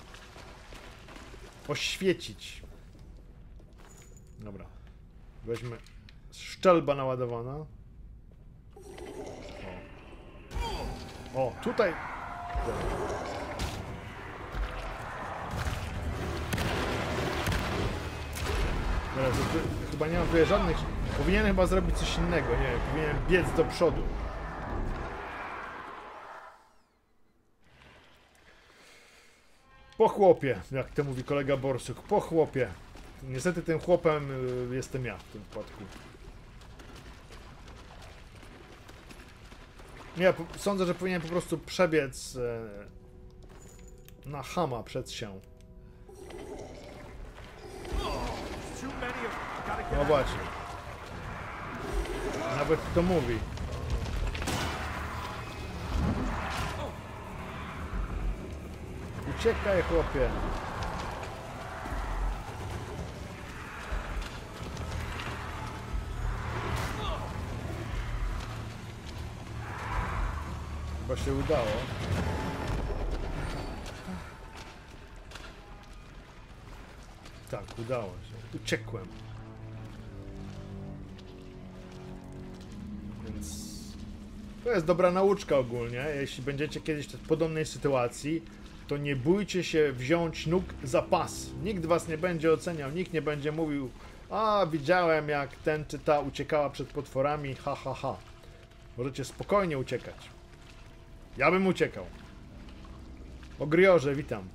oświecić. Dobra. Weźmy szczelba naładowana. O, tutaj. Teraz, to, chyba nie mam tutaj żadnych. Powinienem chyba zrobić coś innego, nie wiem, powinienem biec do przodu. Po chłopie, jak to mówi kolega Borsuk, po chłopie. Niestety tym chłopem y, jestem ja w tym wypadku. Nie, po, sądzę, że powinienem po prostu przebiec e, na chama przed się. No właśnie. Nawet to mówi. Uciekaj, chłopie. Chyba się udało. Tak, udało się. Uciekłem. Więc to jest dobra nauczka ogólnie. Jeśli będziecie kiedyś w podobnej sytuacji, to nie bójcie się wziąć nóg za pas. Nikt was nie będzie oceniał, nikt nie będzie mówił: a, widziałem jak ten czy ta uciekała przed potworami, ha ha ha. Możecie spokojnie uciekać. Ja bym uciekał. O Griorze, witam.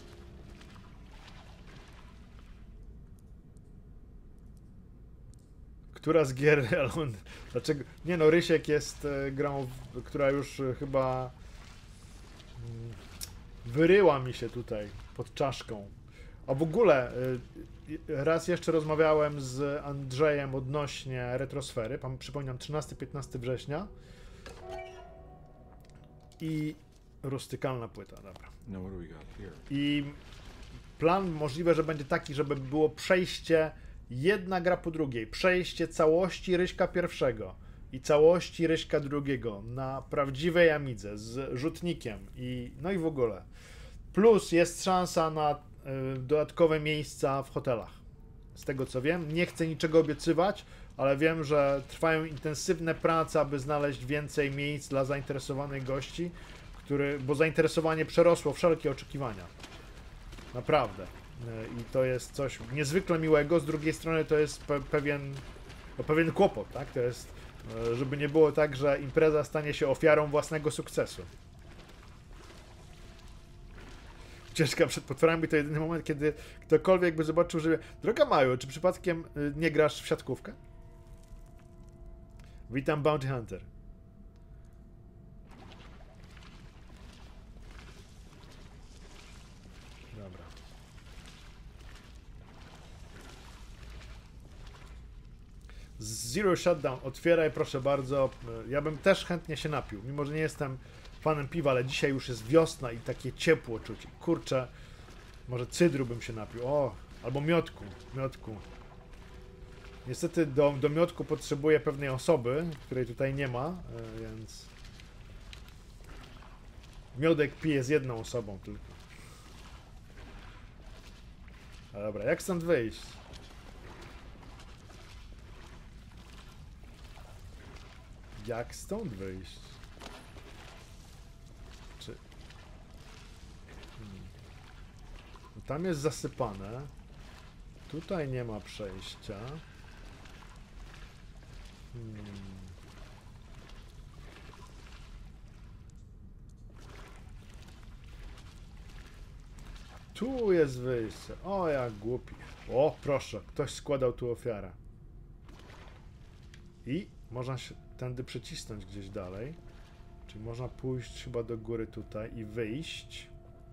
Która z gier, ale on... Dlaczego? Nie no, Rysiek jest e, grą, w, która już e, chyba mm, wyryła mi się tutaj pod czaszką. A w ogóle e, raz jeszcze rozmawiałem z Andrzejem odnośnie retrosfery. Pam, przypominam, trzynastego piętnastego września. I rustykalna płyta, dobra. Now what do we got here? I plan możliwe, że będzie taki, żeby było przejście jedna gra po drugiej, przejście całości Ryśka pierwszego i całości Ryśka drugiego na prawdziwej Amidze z rzutnikiem i no i w ogóle. Plus jest szansa na y, dodatkowe miejsca w hotelach. Z tego co wiem, nie chcę niczego obiecywać, ale wiem, że trwają intensywne prace, aby znaleźć więcej miejsc dla zainteresowanych gości, który, bo zainteresowanie przerosło wszelkie oczekiwania. Naprawdę. I to jest coś niezwykle miłego, z drugiej strony to jest pe pewien, no pewien kłopot, tak? To jest, żeby nie było tak, że impreza stanie się ofiarą własnego sukcesu. Ucieczka przed potworami to jedyny moment, kiedy ktokolwiek by zobaczył, że... Droga Maju, czy przypadkiem nie grasz w siatkówkę? Witam, Bounty Hunter. Dobra. Zero Shutdown, otwieraj proszę bardzo. Ja bym też chętnie się napił, mimo że nie jestem fanem piwa, ale dzisiaj już jest wiosna i takie ciepło czuć. Kurczę, może cydru bym się napił. O, albo miodku, miodku. Niestety do, do miodku potrzebuję pewnej osoby, której tutaj nie ma, więc... Miodek pije z jedną osobą tylko. A dobra, jak stąd wyjść? Jak stąd wyjść? Czy... Hmm. Tam jest zasypane. Tutaj nie ma przejścia. Hmm. Tu jest wyjście. O, jak głupi. O, proszę, ktoś składał tu ofiarę. I można się tędy przecisnąć gdzieś dalej. Czyli można pójść chyba do góry tutaj i wyjść.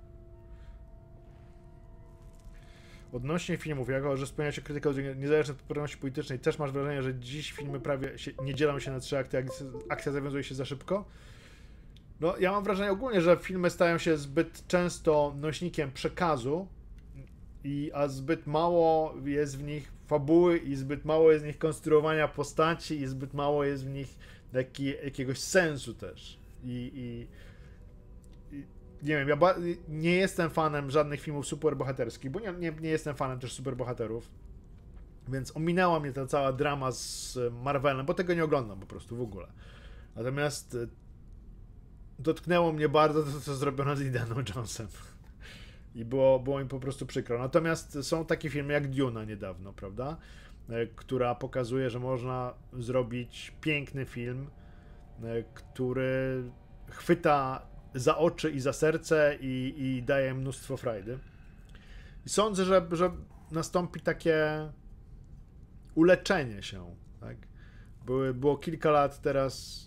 Odnośnie filmów, jako że spełnia się krytyka niezależnej od poprawności politycznej, też masz wrażenie, że dziś filmy prawie się, nie dzielą się na trzy akty, akcja, akcja zawiązuje się za szybko? No, ja mam wrażenie ogólnie, że filmy stają się zbyt często nośnikiem przekazu, i, a zbyt mało jest w nich fabuły i zbyt mało jest w nich konstruowania postaci i zbyt mało jest w nich taki, jakiegoś sensu też. I, i, i nie wiem, ja ba- nie jestem fanem żadnych filmów superbohaterskich, bo nie, nie, nie jestem fanem też superbohaterów, więc ominęła mnie ta cała drama z Marvelem, bo tego nie oglądam po prostu w ogóle. Natomiast dotknęło mnie bardzo to, co zrobiono z Indianą Jonesem. I było, było mi po prostu przykro. Natomiast są takie filmy jak Duna niedawno, prawda? Która pokazuje, że można zrobić piękny film, który chwyta za oczy i za serce i, i daje mnóstwo frajdy. I sądzę, że, że nastąpi takie uleczenie się, tak? Były, było kilka lat teraz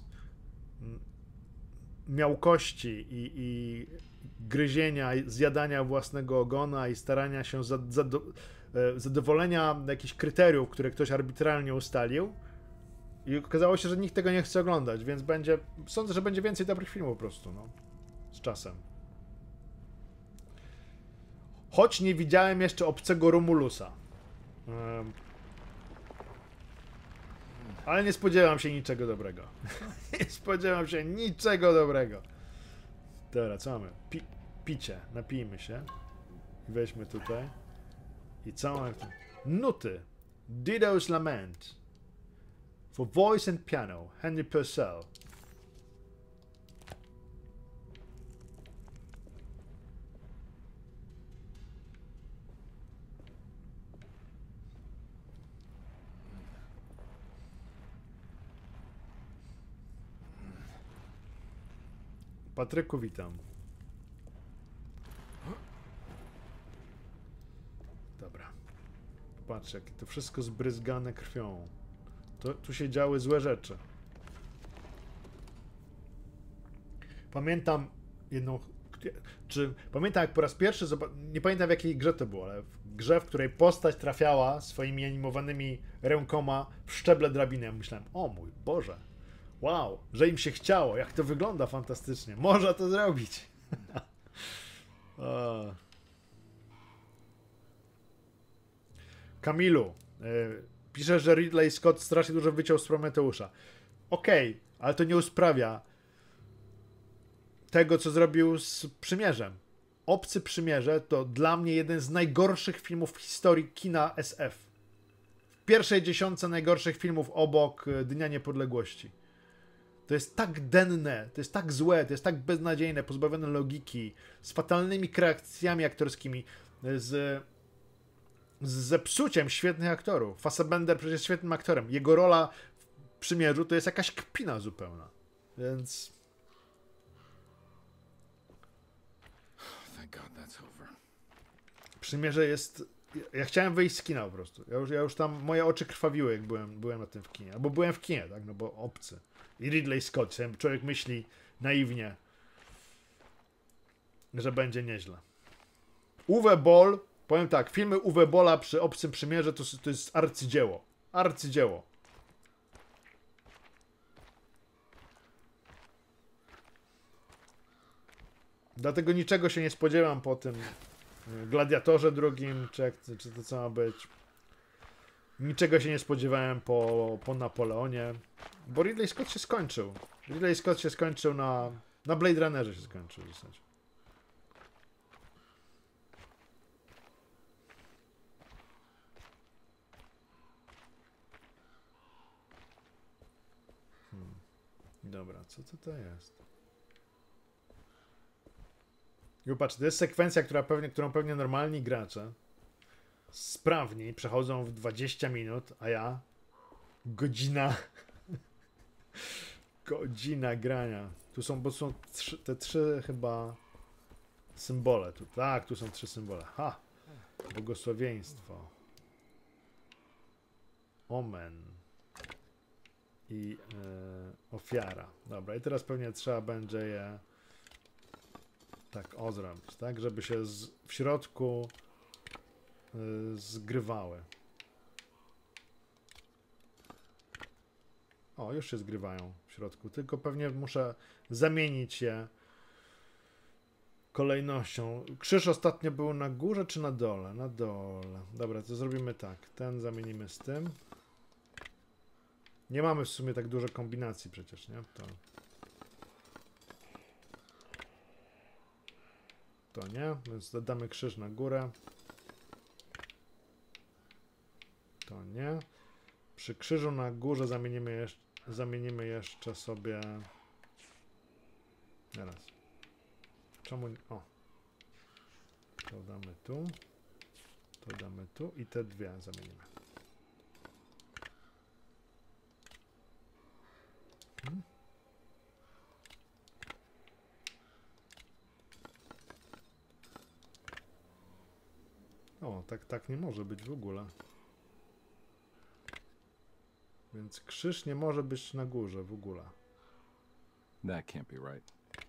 miałkości i, i gryzienia, zjadania własnego ogona i starania się za, za, zadowolenia jakichś kryteriów, które ktoś arbitralnie ustalił, i okazało się, że nikt tego nie chce oglądać, więc będzie, sądzę, że będzie więcej dobrych filmów po prostu, no, z czasem. Choć nie widziałem jeszcze Obcego Romulusa. Um, ale nie spodziewam się niczego dobrego. Nie spodziewam się niczego dobrego. Dobra, co mamy? Pi picie. Napijmy się. I weźmy tutaj. I co mamy tu? Nuty. Dido's Lament. For voice and piano. Henry Purcell. Patryku, witam. Dobra. Patrz, jakie to wszystko zbryzgane krwią. To, tu się działy złe rzeczy. Pamiętam jedną... Czy pamiętam, jak po raz pierwszy... Nie pamiętam, w jakiej grze to było, ale w grze, w której postać trafiała swoimi animowanymi rękoma w szczeble drabiny. Ja myślałem, o mój Boże. Wow, że im się chciało, jak to wygląda fantastycznie. Można to zrobić. Kamilu, yy, pisze, że Ridley Scott strasznie dużo wyciął z Prometeusza. Okej, okay, ale to nie usprawia tego, co zrobił z Przymierzem. Obcy Przymierze to dla mnie jeden z najgorszych filmów w historii kina S F. W pierwszej dziesiątce najgorszych filmów obok Dnia Niepodległości. To jest tak denne, to jest tak złe, to jest tak beznadziejne, pozbawione logiki, z fatalnymi kreacjami aktorskimi, z, z zepsuciem świetnych aktorów. Fassbender przecież jest świetnym aktorem. Jego rola w Przymierzu to jest jakaś kpina zupełna. Więc... Thank God that's over. Przymierze jest... Ja chciałem wyjść z kina po prostu. Ja już, ja już tam... Moje oczy krwawiły, jak byłem, byłem na tym w kinie. Albo byłem w kinie, tak? No bo obcy. I Ridley Scott. Człowiek myśli naiwnie, że będzie nieźle. Uwe Boll, powiem tak, filmy Uwe Bolla przy Obcym Przymierze to, to jest arcydzieło. Arcydzieło. Dlatego niczego się nie spodziewam po tym Gladiatorze drugim, czy, jak, czy to co ma być. Niczego się nie spodziewałem po, po Napoleonie, bo Ridley Scott się skończył. Ridley Scott się skończył na... Na Blade Runnerze się skończył w zasadzie. Hmm. Dobra, co to to jest? I patrz, to jest sekwencja, która pewnie, którą pewnie normalni gracze sprawni przechodzą w dwadzieścia minut, a ja godzina godzina grania. Tu są, bo są trzy, te trzy chyba symbole. Tu, tak, tu są trzy symbole. Ha! Błogosławieństwo. Omen. I e, ofiara. Dobra, i teraz pewnie trzeba będzie je tak o zrobić, tak? Żeby się z, w środku zgrywały. O, już się zgrywają w środku, tylko pewnie muszę zamienić je kolejnością. Krzyż ostatnio był na górze czy na dole? Na dole. Dobra, to zrobimy tak. Ten zamienimy z tym. Nie mamy w sumie tak dużo kombinacji przecież, nie? To, to nie, więc dodamy krzyż na górę. To nie. Przy krzyżu na górze zamienimy, jeszcze, zamienimy jeszcze sobie... Teraz. Czemu... O. To damy tu. To damy tu i te dwie zamienimy. Hmm. O, tak, tak nie może być w ogóle. Więc krzyż nie może być na górze w ogóle. That can't be right.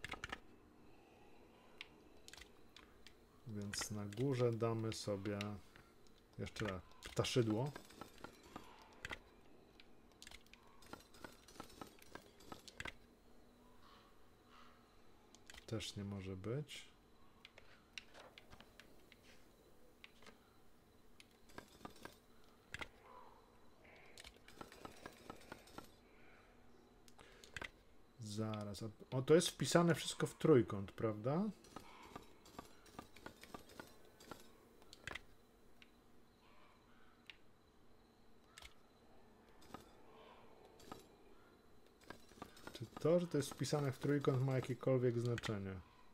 Więc na górze damy sobie jeszcze raz ptaszydło. Też nie może być. Zaraz. O, to jest wpisane wszystko w trójkąt, prawda? Czy to, że to jest wpisane w trójkąt, ma jakiekolwiek znaczenie?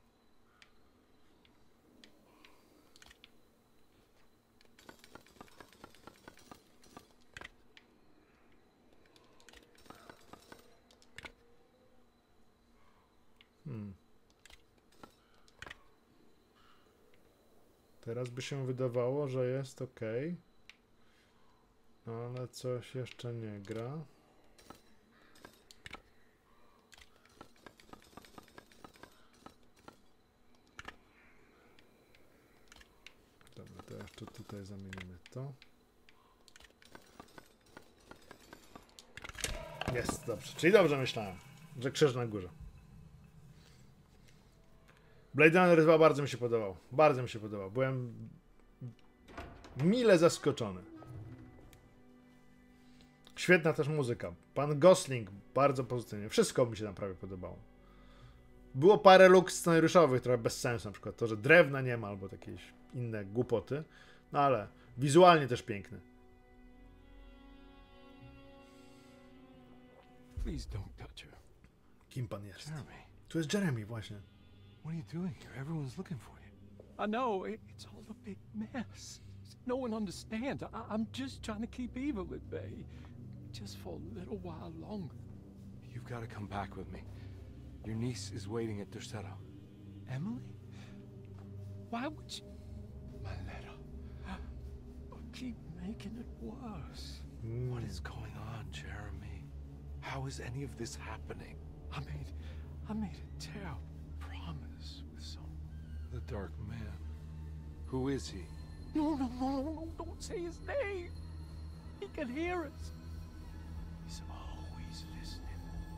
Hmm. Teraz by się wydawało, że jest ok. Ale coś jeszcze nie gra. Dobra, to jeszcze tutaj zamienimy to. Jest, dobrze. Czyli dobrze myślałem, że krzyż na górze. Blade Runner dwa bardzo mi się podobał. Bardzo mi się podobał. Byłem mile zaskoczony. Świetna też muzyka. Pan Gosling bardzo pozytywnie. Wszystko mi się tam prawie podobało. Było parę luk scenariuszowych, trochę bez sensu, na przykład to, że drewna nie ma, albo jakieś inne głupoty. No ale wizualnie też piękny. Please don't touch her. Kim pan jest? Jeremy, Tu jest Jeremy właśnie. what are you doing here? Everyone's looking for you. I know, it, it's all a big mess. No one understands. I, I'm just trying to keep evil at bay. Just for a little while longer. You've got to come back with me. Your niece is waiting at Derceto. Emily? Why would you... My letter. Keep making it worse. What is going on, Jeremy? How is any of this happening? I made... I made a terrible promise with some... The Dark Man. Who is he? No, no, no, no, no, don't say his name. He can hear us. He's always listening.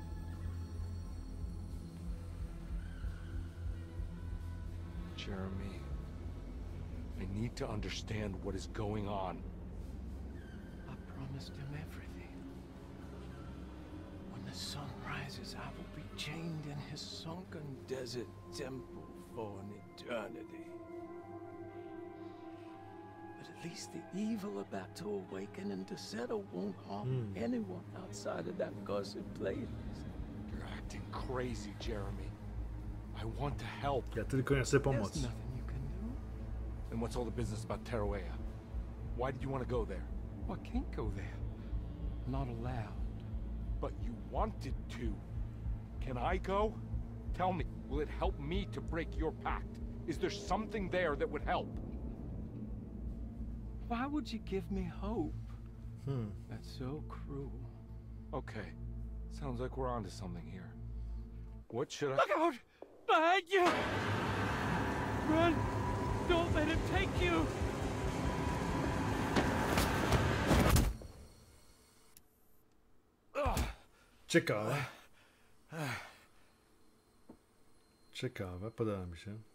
Jeremy, I need to understand what is going on. I promised him everything. When the sun rises, I will be chained in his sunken desert temple for an eternity. But at least the evil about to awaken in Derceto won't harm Hmm. anyone outside of that cursed place. You're acting crazy, Jeremy. I want to help. Ja tylko nie chcę There's pomóc. nothing you can do. And what's all the business about Teruea? Why did you want to go there? I can't go there. Not allowed. But you wanted to. Can I go? Tell me, will it help me to break your pact? Is there something there that would help? Why would you give me hope? Hmm. That's so cruel. Okay, sounds like we're onto something here. What should I... Look out! Behind you! Run! Don't let him take you! Ciekawe. Ciekawe, podoba mi się.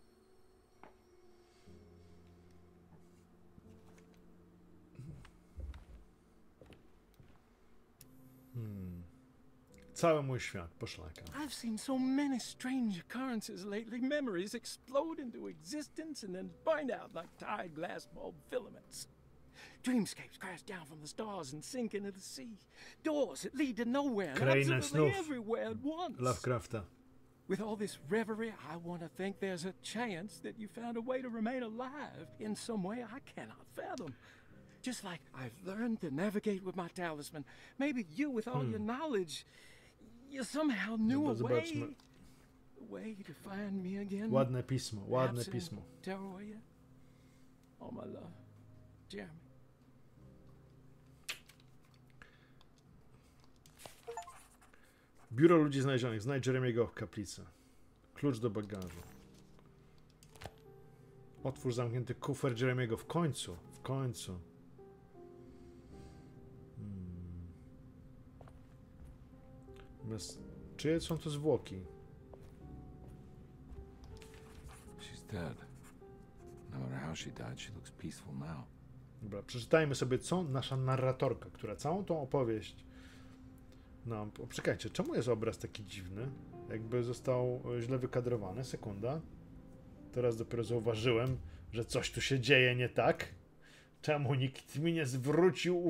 Hmm. Cały mój świat poszlaka. I've seen so many strange occurrences lately. Memories explode into existence and then burn out like tired glass bulb filaments. Dreamscapes crash down from the stars and sink into the sea. Doors that lead to nowhere and Kraina absolutely snów. everywhere at once. Lovecrafta. With all this reverie, I want to think there's a chance that you found a way to remain alive in some way I cannot fathom. Just like I've learned to navigate with my talisman. Maybe you, with all your knowledge, you somehow knew Dobra, a zobaczmy. way, a way to find me again. Ładne pismo, ładne Perhaps in pismo. Teruea. Oh, my love, Jeremy. Biuro ludzi znalezionych. Znajdź Jeremiego w kaplicy. Klucz do bagażu. Otwórz zamknięty kufer Jeremiego. W końcu. W końcu. Hmm. Bez... Czyje są to zwłoki? She's dead. No matter how she died, she looks peaceful now. Dobra, przeczytajmy sobie, co nasza narratorka, która całą tą opowieść No, poczekajcie, czemu jest obraz taki dziwny? Jakby został źle wykadrowany. Sekunda. Teraz dopiero zauważyłem, że coś tu się dzieje nie tak. Czemu nikt mi nie zwrócił